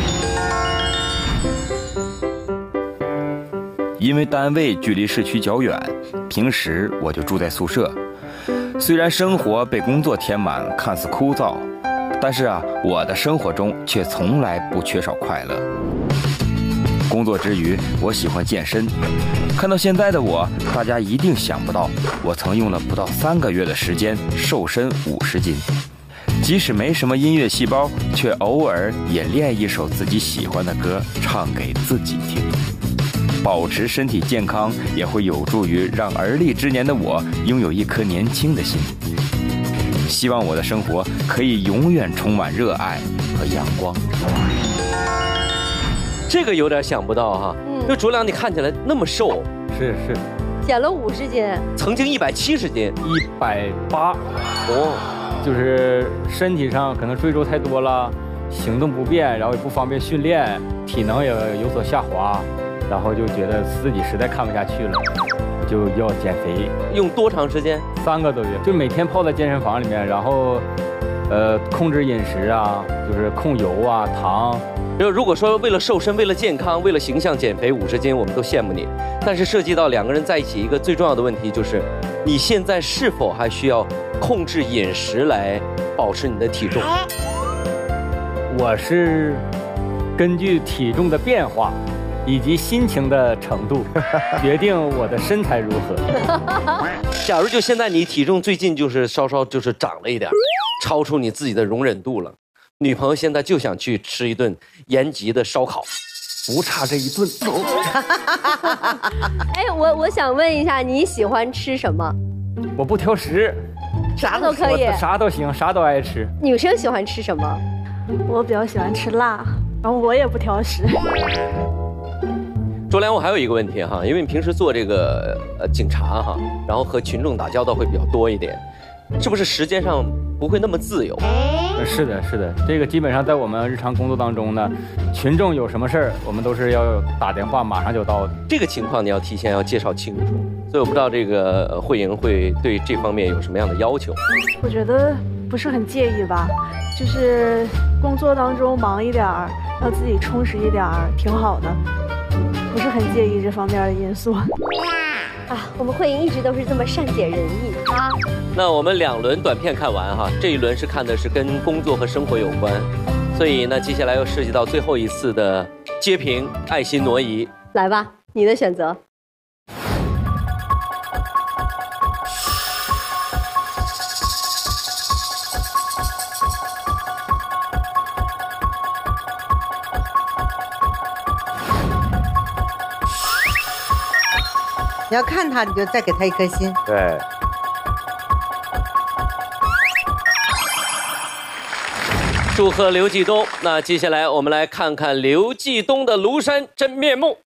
因为单位距离市区较远，平时我就住在宿舍。虽然生活被工作填满，看似枯燥，但是我的生活中却从来不缺少快乐。工作之余，我喜欢健身。看到现在的我，大家一定想不到，我曾用了不到3个月的时间瘦身50斤。即使没什么音乐细胞，却偶尔也练一首自己喜欢的歌，唱给自己听。保持身体健康，也会有助于让而立之年的我拥有一颗年轻的心。希望我的生活可以永远充满热爱和阳光。 这个有点想不到哈，就卓良你看起来那么瘦， 是， 减了50斤， 曾经170斤 ，180，就是身体上可能赘肉太多了，行动不便，然后也不方便训练，体能也有所下滑。然后就觉得自己实在看不下去了，就要减肥。 用多长时间 ？3个多月，就每天泡在健身房里面，然后，控制饮食啊，就是控油啊、糖。 如果说为了瘦身、为了健康、为了形象减肥50斤，我们都羡慕你。但是涉及到2个人在一起一个最重要的问题，就是你现在是否还需要控制饮食来保持你的体重？ 我是根据体重的变化以及心情的程度，决定我的身材如何。 假如就现在你体重最近就是稍稍就是长了一点，超出你自己的容忍度了，女朋友现在就想去吃一顿延吉的烧烤，不差这一顿。 哎，我想问一下，你喜欢吃什么？ 我不挑食， 啥都可以， 啥都行，啥都爱吃。 女生喜欢吃什么？ 我比较喜欢吃辣，然后我也不挑食。 卓良，我还有一个问题哈，因为你平时做这个警察哈，然后和群众打交道会比较多一点，是不是时间上不会那么自由？ 是的，这个基本上在我们日常工作当中呢，群众有什么事儿，我们都是要打电话马上就到。 这个情况你要提前要介绍清楚，所以我不知道这个慧莹会对这方面有什么样的要求。 我觉得不是很介意吧，就是工作当中忙一点儿，让自己充实一点儿，挺好的。不是很介意这方面的因素。 啊，我们慧莹一直都是这么善解人意啊。 那我们2轮短片看完哈，这一轮是看的是跟工作和生活有关，所以呢，接下来又涉及到最后一次的街评爱心挪移。 来吧，你的选择。 你要看他，你就再给他1颗心。 对。 祝贺刘继东。那接下来我们来看看刘继东的庐山真面目。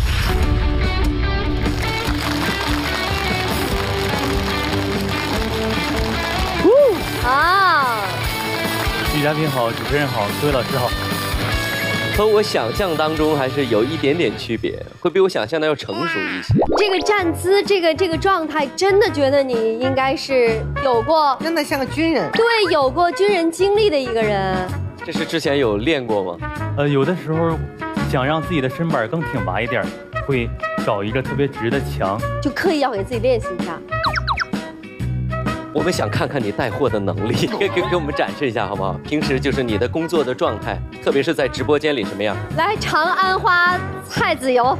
啊！ 女嘉宾好，主持人好，各位老师好。 和我想象当中还是有一点点区别，会比我想象的要成熟一些。 这个站姿，这个状态，真的觉得你应该是有过， 真的像个军人。 对，有过军人经历的一个人。 这是之前有练过吗？ 有的时候想让自己的身板更挺拔一点，会找一个特别直的墙， 就刻意要给自己练习一下。 我们想看看你带货的能力，给我们展示一下好不好？平时就是你的工作的状态，特别是在直播间里什么样？ 来，长安花菜籽油。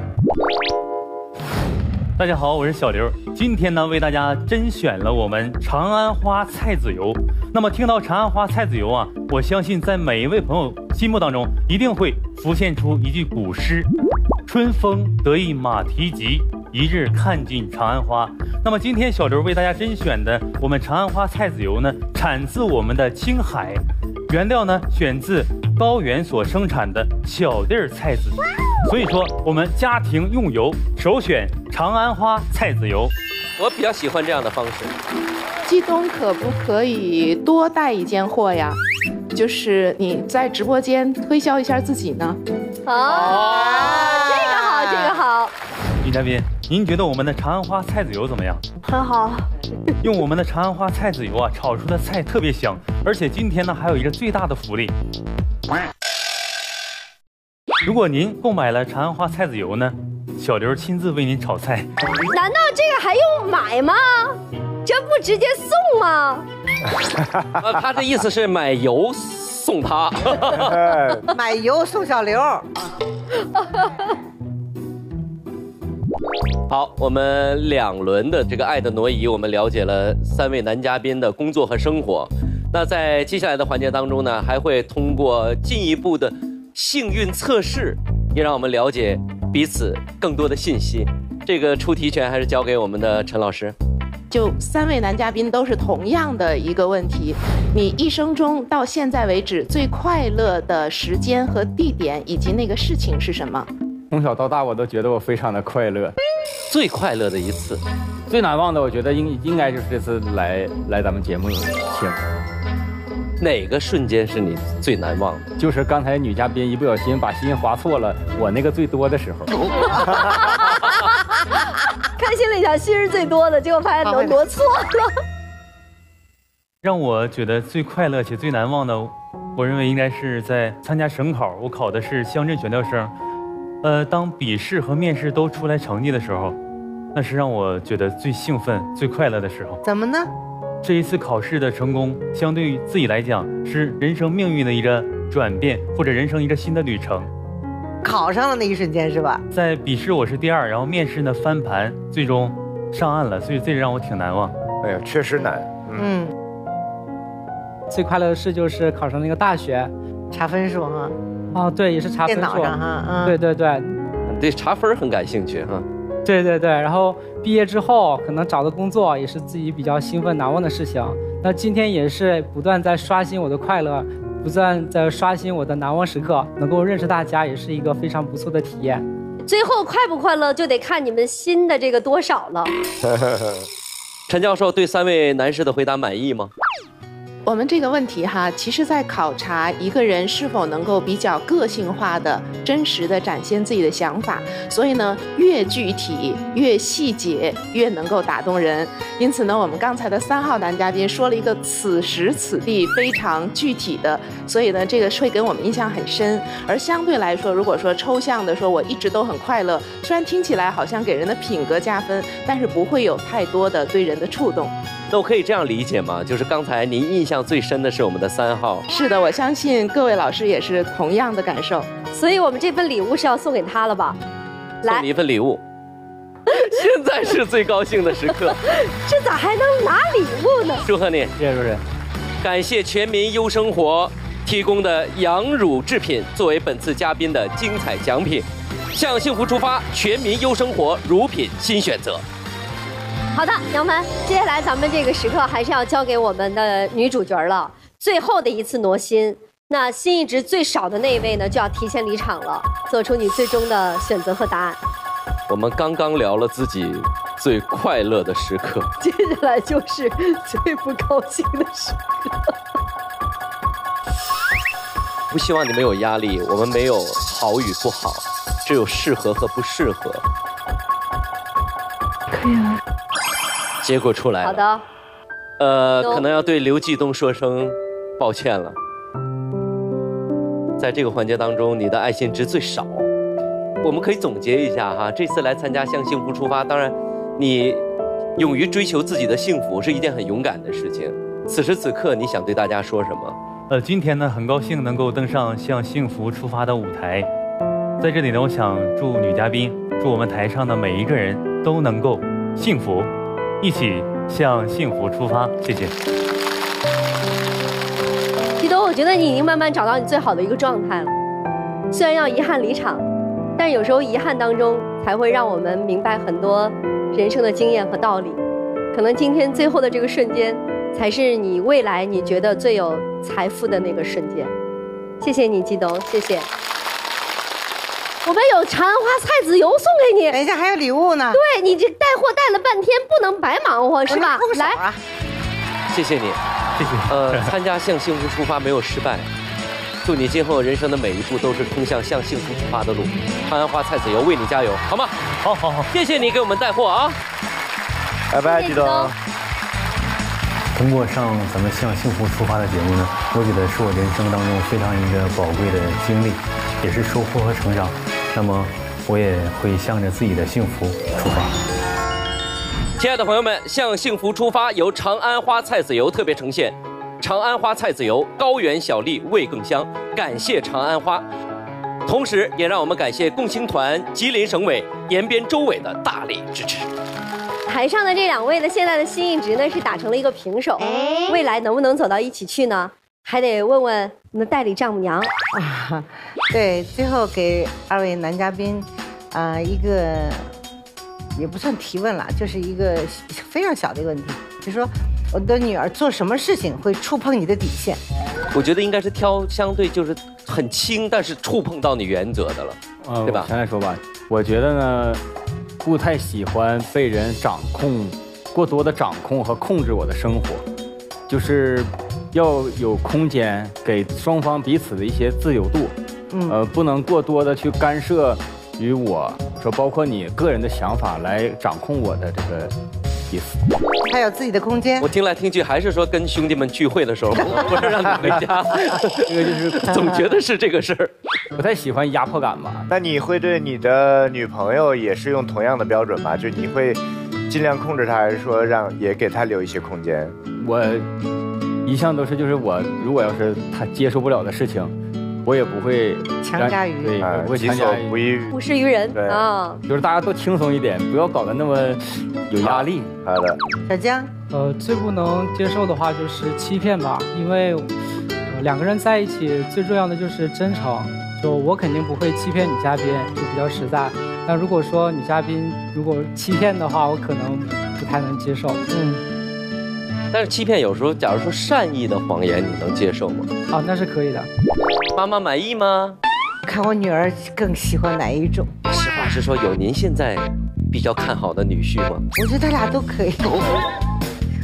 大家好，我是小刘。今天呢，为大家甄选了我们长安花菜籽油。那么听到长安花菜籽油啊，我相信在每一位朋友心目当中，一定会浮现出一句古诗：“春风得意马蹄疾，一日看尽长安花。”那么今天小刘为大家甄选的我们长安花菜籽油呢，产自我们的青海，原料呢选自高原所生产的小粒菜籽，所以说我们家庭用油首选长安花菜籽油。 我比较喜欢这样的方式。 继东可不可以多带一件货呀？就是你在直播间推销一下自己呢？ 这个好，这个好。 女嘉宾，您觉得我们的长安花菜籽油怎么样？ 很好。 用我们的长安花菜籽油啊，炒出的菜特别香，而且今天呢还有一个最大的福利。如果您购买了长安花菜籽油呢，小刘亲自为您炒菜。 难道这个还用买吗？这不直接送吗？ 他的意思是买油送他， 买油送小刘。 好，我们2轮的这个爱的挪移，我们了解了3位男嘉宾的工作和生活。那在接下来的环节当中呢，还会通过进一步的幸运测试，也让我们了解彼此更多的信息。这个出题权还是交给我们的陈老师。 就3位男嘉宾都是同样的一个问题：你一生中到现在为止最快乐的时间和地点，以及那个事情是什么？ 从小到大，我都觉得我非常的快乐。 最快乐的一次， 最难忘的，我觉得应该就是这次来咱们节目请。 哪个瞬间是你最难忘的？ 就是刚才女嘉宾一不小心把心划错了，我那个最多的时候。 看心里想心是最多的，结果发现挪错了。 让我觉得最快乐且最难忘的，我认为应该是在参加省考，我考的是乡镇选调生。当笔试和面试都出来成绩的时候，那是让我觉得最兴奋、最快乐的时候。 怎么呢？ 这一次考试的成功，相对于自己来讲，是人生命运的一个转变，或者人生一个新的旅程。 考上了那一瞬间是吧？ 在笔试我是第2，然后面试呢翻盘，最终上岸了，所以这个让我挺难忘。 哎呀，确实难。 最快乐的事就是考上那个大学， 查分数哈。 哦，对，也是查分数。 电脑上哈。 对对对。 你对查分很感兴趣哈。 对对对，然后毕业之后可能找的工作也是自己比较兴奋难忘的事情。那今天也是不断在刷新我的快乐，不断在刷新我的难忘时刻，能够认识大家也是一个非常不错的体验。 最后快不快乐就得看你们心的这个多少了。 陈教授对3位男士的回答满意吗？ 我们这个问题哈，其实在考察一个人是否能够比较个性化的、真实的展现自己的想法。所以呢，越具体、越细节，越能够打动人。因此呢，我们刚才的3号男嘉宾说了一个此时此地非常具体的，所以呢，这个会给我们印象很深。而相对来说，如果说抽象的说，我一直都很快乐，虽然听起来好像给人的品格加分，但是不会有太多的对人的触动。 那我可以这样理解吗？就是刚才您印象最深的是我们的3号。 是的，我相信各位老师也是同样的感受。 所以我们这份礼物是要送给他了吧？来， 送你一份礼物。现在是最高兴的时刻。 这咋还能拿礼物呢？ 祝贺你， 谢谢主持人。 感谢全民优生活提供的羊乳制品作为本次嘉宾的精彩奖品。向幸福出发，全民优生活乳品新选择。 好的，杨门，接下来咱们这个时刻还是要交给我们的女主角了。最后的一次挪心，那心意值最少的那一位呢，就要提前离场了，做出你最终的选择和答案。 我们刚刚聊了自己最快乐的时刻， 接下来就是最不高兴的时刻。 不希望你们有压力，我们没有好与不好，只有适合和不适合。 可以了。 结果出来了。 好的。 可能要对刘继东说声抱歉了。在这个环节当中，你的爱心值最少。我们可以总结一下哈，这次来参加向幸福出发，当然，你勇于追求自己的幸福是一件很勇敢的事情。此时此刻，你想对大家说什么？ 今天呢，很高兴能够登上向幸福出发的舞台。在这里呢，我想祝女嘉宾，祝我们台上的每一个人都能够幸福，一起向幸福出发。谢谢。 基东，我觉得你已经慢慢找到你最好的一个状态了。虽然要遗憾离场，但有时候遗憾当中才会让我们明白很多人生的经验和道理。可能今天最后的这个瞬间，才是你未来你觉得最有财富的那个瞬间。谢谢你，基东，谢谢。我们有长安花菜籽油送给你。 等一下还有礼物呢。 对，你这带货带了半天，不能白忙活是吧？来， 谢谢你， 谢谢。 参加向幸福出发没有失败，祝你今后人生的每一步都是通向幸福出发的路。长安花菜籽油为你加油，好吗？ 好好好， 谢谢你给我们带货啊！ 拜拜，基东。 通过上咱们向幸福出发的节目呢，我觉得是我人生当中非常一个宝贵的经历，也是收获和成长。那么我也会向着自己的幸福出发。 亲爱的朋友们，向幸福出发由长安花菜籽油特别呈现。长安花菜籽油，高原小粒味更香，感谢长安花。同时也让我们感谢共青团、吉林省委、延边州委的大力支持。 台上的这2位呢，现在的心意值呢是打成了一个平手，未来能不能走到一起去呢？还得问问我们的代理丈母娘。 对，最后给2位男嘉宾，一个也不算提问了，就是一个非常小的一个问题，就是说我的女儿做什么事情会触碰你的底线？ 我觉得应该是挑相对就是很轻，但是触碰到你原则的了，对吧？ 先来说吧，我觉得呢，不太喜欢被人掌控，过多的掌控和控制我的生活，就是要有空间给双方彼此的一些自由度，不能过多的去干涉于我说，包括你个人的想法来掌控我的这个意思。 还有自己的空间。 我听来听去还是说跟兄弟们聚会的时候，不是让你回家， 这个就是总觉得是这个事儿， 不太喜欢压迫感吧。 那你会对你的女朋友也是用同样的标准吗？就你会尽量控制她，还是说也给她留一些空间？ 我一向都是，就是我如果要是她接受不了的事情，我也不会强加于， 对，不会强加于， 不施于人啊。 就是大家都轻松一点，不要搞得那么有压力。 好的， 小江， 最不能接受的话就是欺骗吧，因为2个人在一起最重要的就是真诚。就我肯定不会欺骗女嘉宾，就比较实在。但如果说女嘉宾如果欺骗的话，我可能不太能接受。 但是欺骗有时候，假如说善意的谎言，你能接受吗？ 啊，那是可以的。 妈妈满意吗？ 看我女儿更喜欢哪一种？ 实话实说，有您现在比较看好的女婿吗？ 我觉得他俩都可以。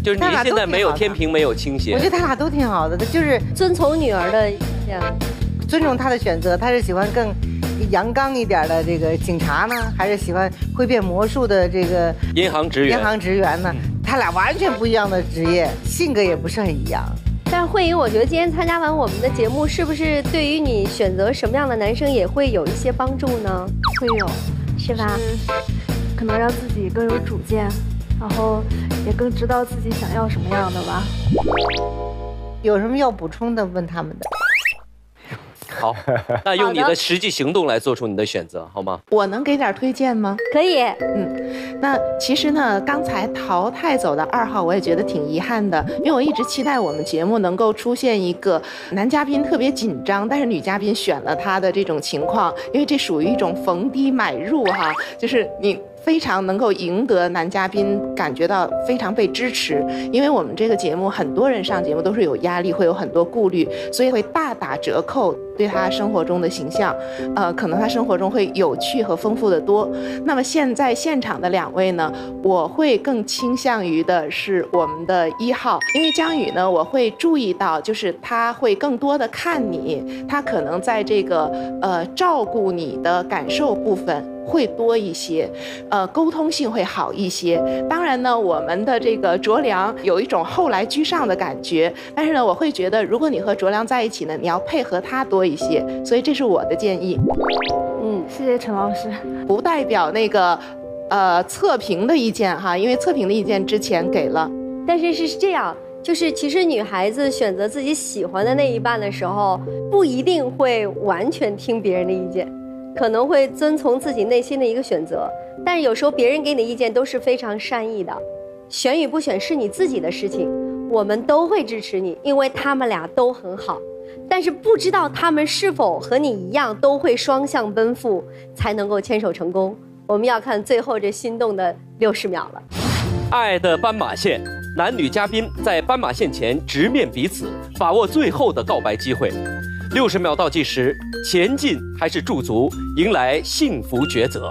就是你现在没有天平，没有倾斜。 我觉得他俩都挺好的，就是遵从女儿的意见， 尊重她的选择。她是喜欢更阳刚一点的这个警察呢，还是喜欢会变魔术的这个银行职员呢？他俩完全不一样的职业，性格也不是很一样。 但是慧颖，我觉得今天参加完我们的节目，是不是对于你选择什么样的男生也会有一些帮助呢？ 会有， 是吧？ 可能让自己更有主见，然后也更知道自己想要什么样的吧。 有什么要补充的？问他们的。 好，那用你的实际行动来做出你的选择，好吗？ 我能给点推荐吗？ 可以。 那其实呢，刚才淘汰走的2号，我也觉得挺遗憾的，因为我一直期待我们节目能够出现一个男嘉宾特别紧张，但是女嘉宾选了他的这种情况，因为这属于一种逢低买入哈，就是你非常能够赢得男嘉宾感觉到非常被支持，因为我们这个节目很多人上节目都是有压力，会有很多顾虑，所以会大打折扣对他生活中的形象，可能他生活中会有趣和丰富的多。那么现在现场的2位呢，我会更倾向于的是我们的1号，因为江宇呢，我会注意到就是他会更多的看你，他可能在这个照顾你的感受部分会多一些，沟通性会好一些。当然呢，我们的这个卓良有一种后来居上的感觉，但是呢，我会觉得如果你和卓良在一起呢，你要配合他多一些，所以这是我的建议。 谢谢陈老师。 不代表那个测评的意见哈，因为测评的意见之前给了， 但是是这样。就是其实女孩子选择自己喜欢的那一半的时候，不一定会完全听别人的意见，可能会遵从自己内心的一个选择。但是有时候别人给你的意见都是非常善意的，选与不选是你自己的事情，我们都会支持你，因为他们俩都很好。但是不知道他们是否和你一样都会双向奔赴，才能够牵手成功。我们要看最后这心动的60秒了。 爱的斑马线，男女嘉宾在斑马线前直面彼此，把握最后的告白机会。60秒倒计时，前进还是驻足，迎来幸福抉择。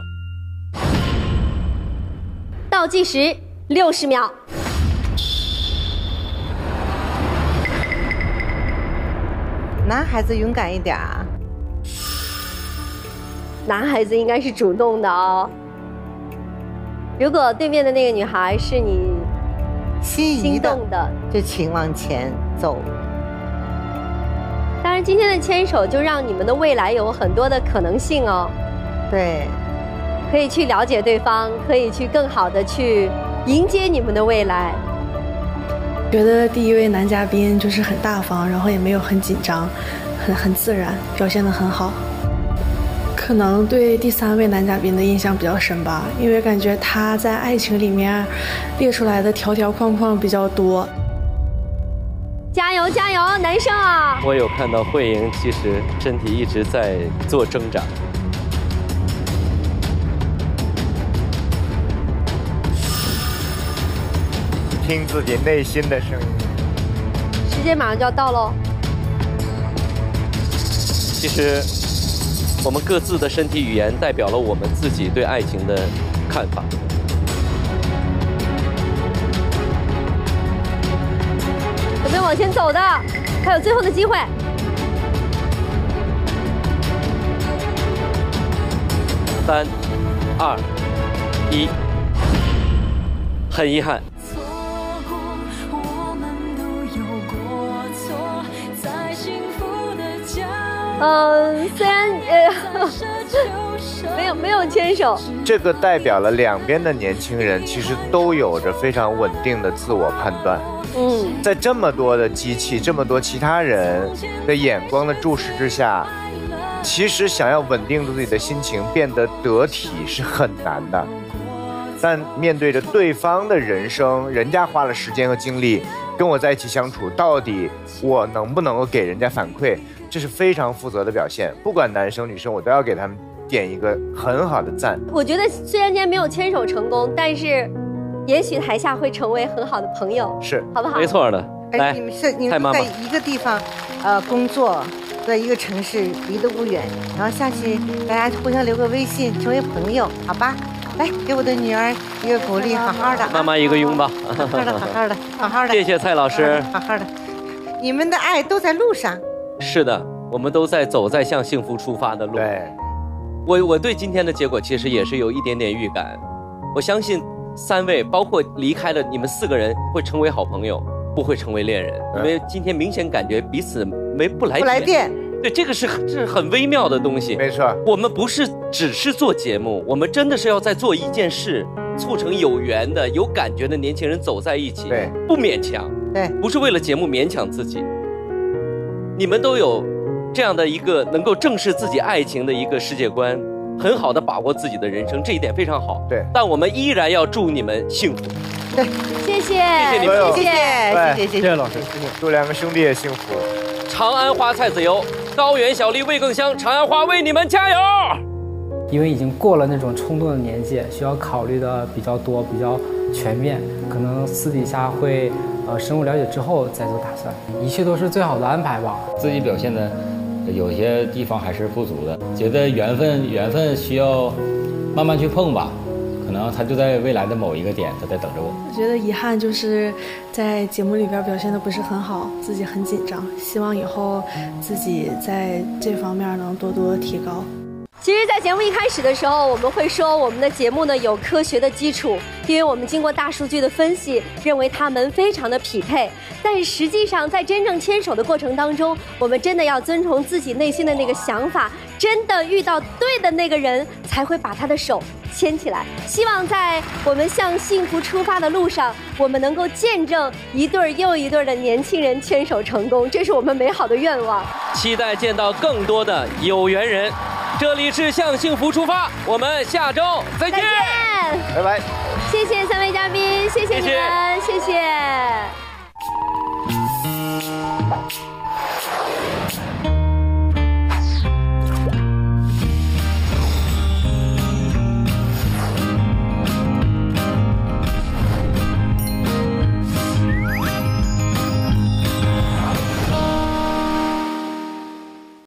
倒计时60秒。 男孩子勇敢一点啊！ 男孩子应该是主动的哦。如果对面的那个女孩是你心动的， 就请往前走。 当然，今天的牵手就让你们的未来有很多的可能性哦。 对， 可以去了解对方，可以去更好的去迎接你们的未来。 觉得第一位男嘉宾就是很大方，然后也没有很紧张，很自然，表现得很好。可能对第3位男嘉宾的印象比较深吧，因为感觉他在爱情里面列出来的条条框框比较多。 加油加油，男生啊！ 我有看到慧莹其实身体一直在做挣扎。 听自己内心的声音。 时间马上就要到喽。 其实，我们各自的身体语言代表了我们自己对爱情的看法。 有没有往前走的？还有最后的机会。 3、2、1，很遗憾。 虽然没有牵手， 这个代表了2边的年轻人其实都有着非常稳定的自我判断。在这么多的机器、这么多其他人的眼光的注视之下，其实想要稳定住自己的心情，变得得体是很难的。但面对着对方的人生，人家花了时间和精力跟我在一起相处，到底我能不能够给人家反馈？这是非常负责的表现，不管男生女生，我都要给他们点一个很好的赞。 我觉得虽然今天没有牵手成功，但是也许台下会成为很好的朋友， 是， 好不好？ 没错的。来， 你们在一个地方，工作，在一个城市，离得不远，然后下去大家互相留个微信，成为朋友，好吧？ 来，给我的女儿一个鼓励，好好的。 妈妈一个拥抱。 好好的，好好的，好好的。 谢谢蔡老师。 好好的，你们的爱都在路上。 是的，我们都在走在向幸福出发的路。 对， 我对今天的结果其实也是有一点点预感。我相信3位，包括离开的你们4个人，会成为好朋友，不会成为恋人，因为今天明显感觉彼此不来电。对，这是很微妙的东西。 没错， 我们不是只是做节目，我们真的是要在做一件事，促成有缘的、有感觉的年轻人走在一起。 对， 不勉强。 对， 不是为了节目勉强自己。你们都有这样的一个能够正视自己爱情的一个世界观，很好的把握自己的人生，这一点非常好。 对， 但我们依然要祝你们幸福。 对， 谢谢， 谢谢你们， 谢谢老师，祝2个兄弟也幸福。 长安花菜籽油，高原小粒味更香，长安花为你们加油！ 因为已经过了那种冲动的年纪，需要考虑的比较多，比较全面，可能私底下会深入了解之后再做打算，一切都是最好的安排吧。 自己表现的有些地方还是不足的，觉得缘分需要慢慢去碰吧，可能他就在未来的某一个点，他在等着我。 我觉得遗憾就是在节目里边表现的不是很好，自己很紧张，希望以后自己在这方面能多多提高。 其实，在节目一开始的时候，我们会说我们的节目呢有科学的基础，因为我们经过大数据的分析，认为他们非常的匹配。但实际上，在真正牵手的过程当中，我们真的要遵从自己内心的那个想法，真的遇到对的那个人，才会把他的手牵起来。希望在我们向幸福出发的路上，我们能够见证一对又一对的年轻人牵手成功，这是我们美好的愿望。 期待见到更多的有缘人。这里是向幸福出发，我们下周再见， 拜拜。 谢谢3位嘉宾，谢谢你们，谢谢。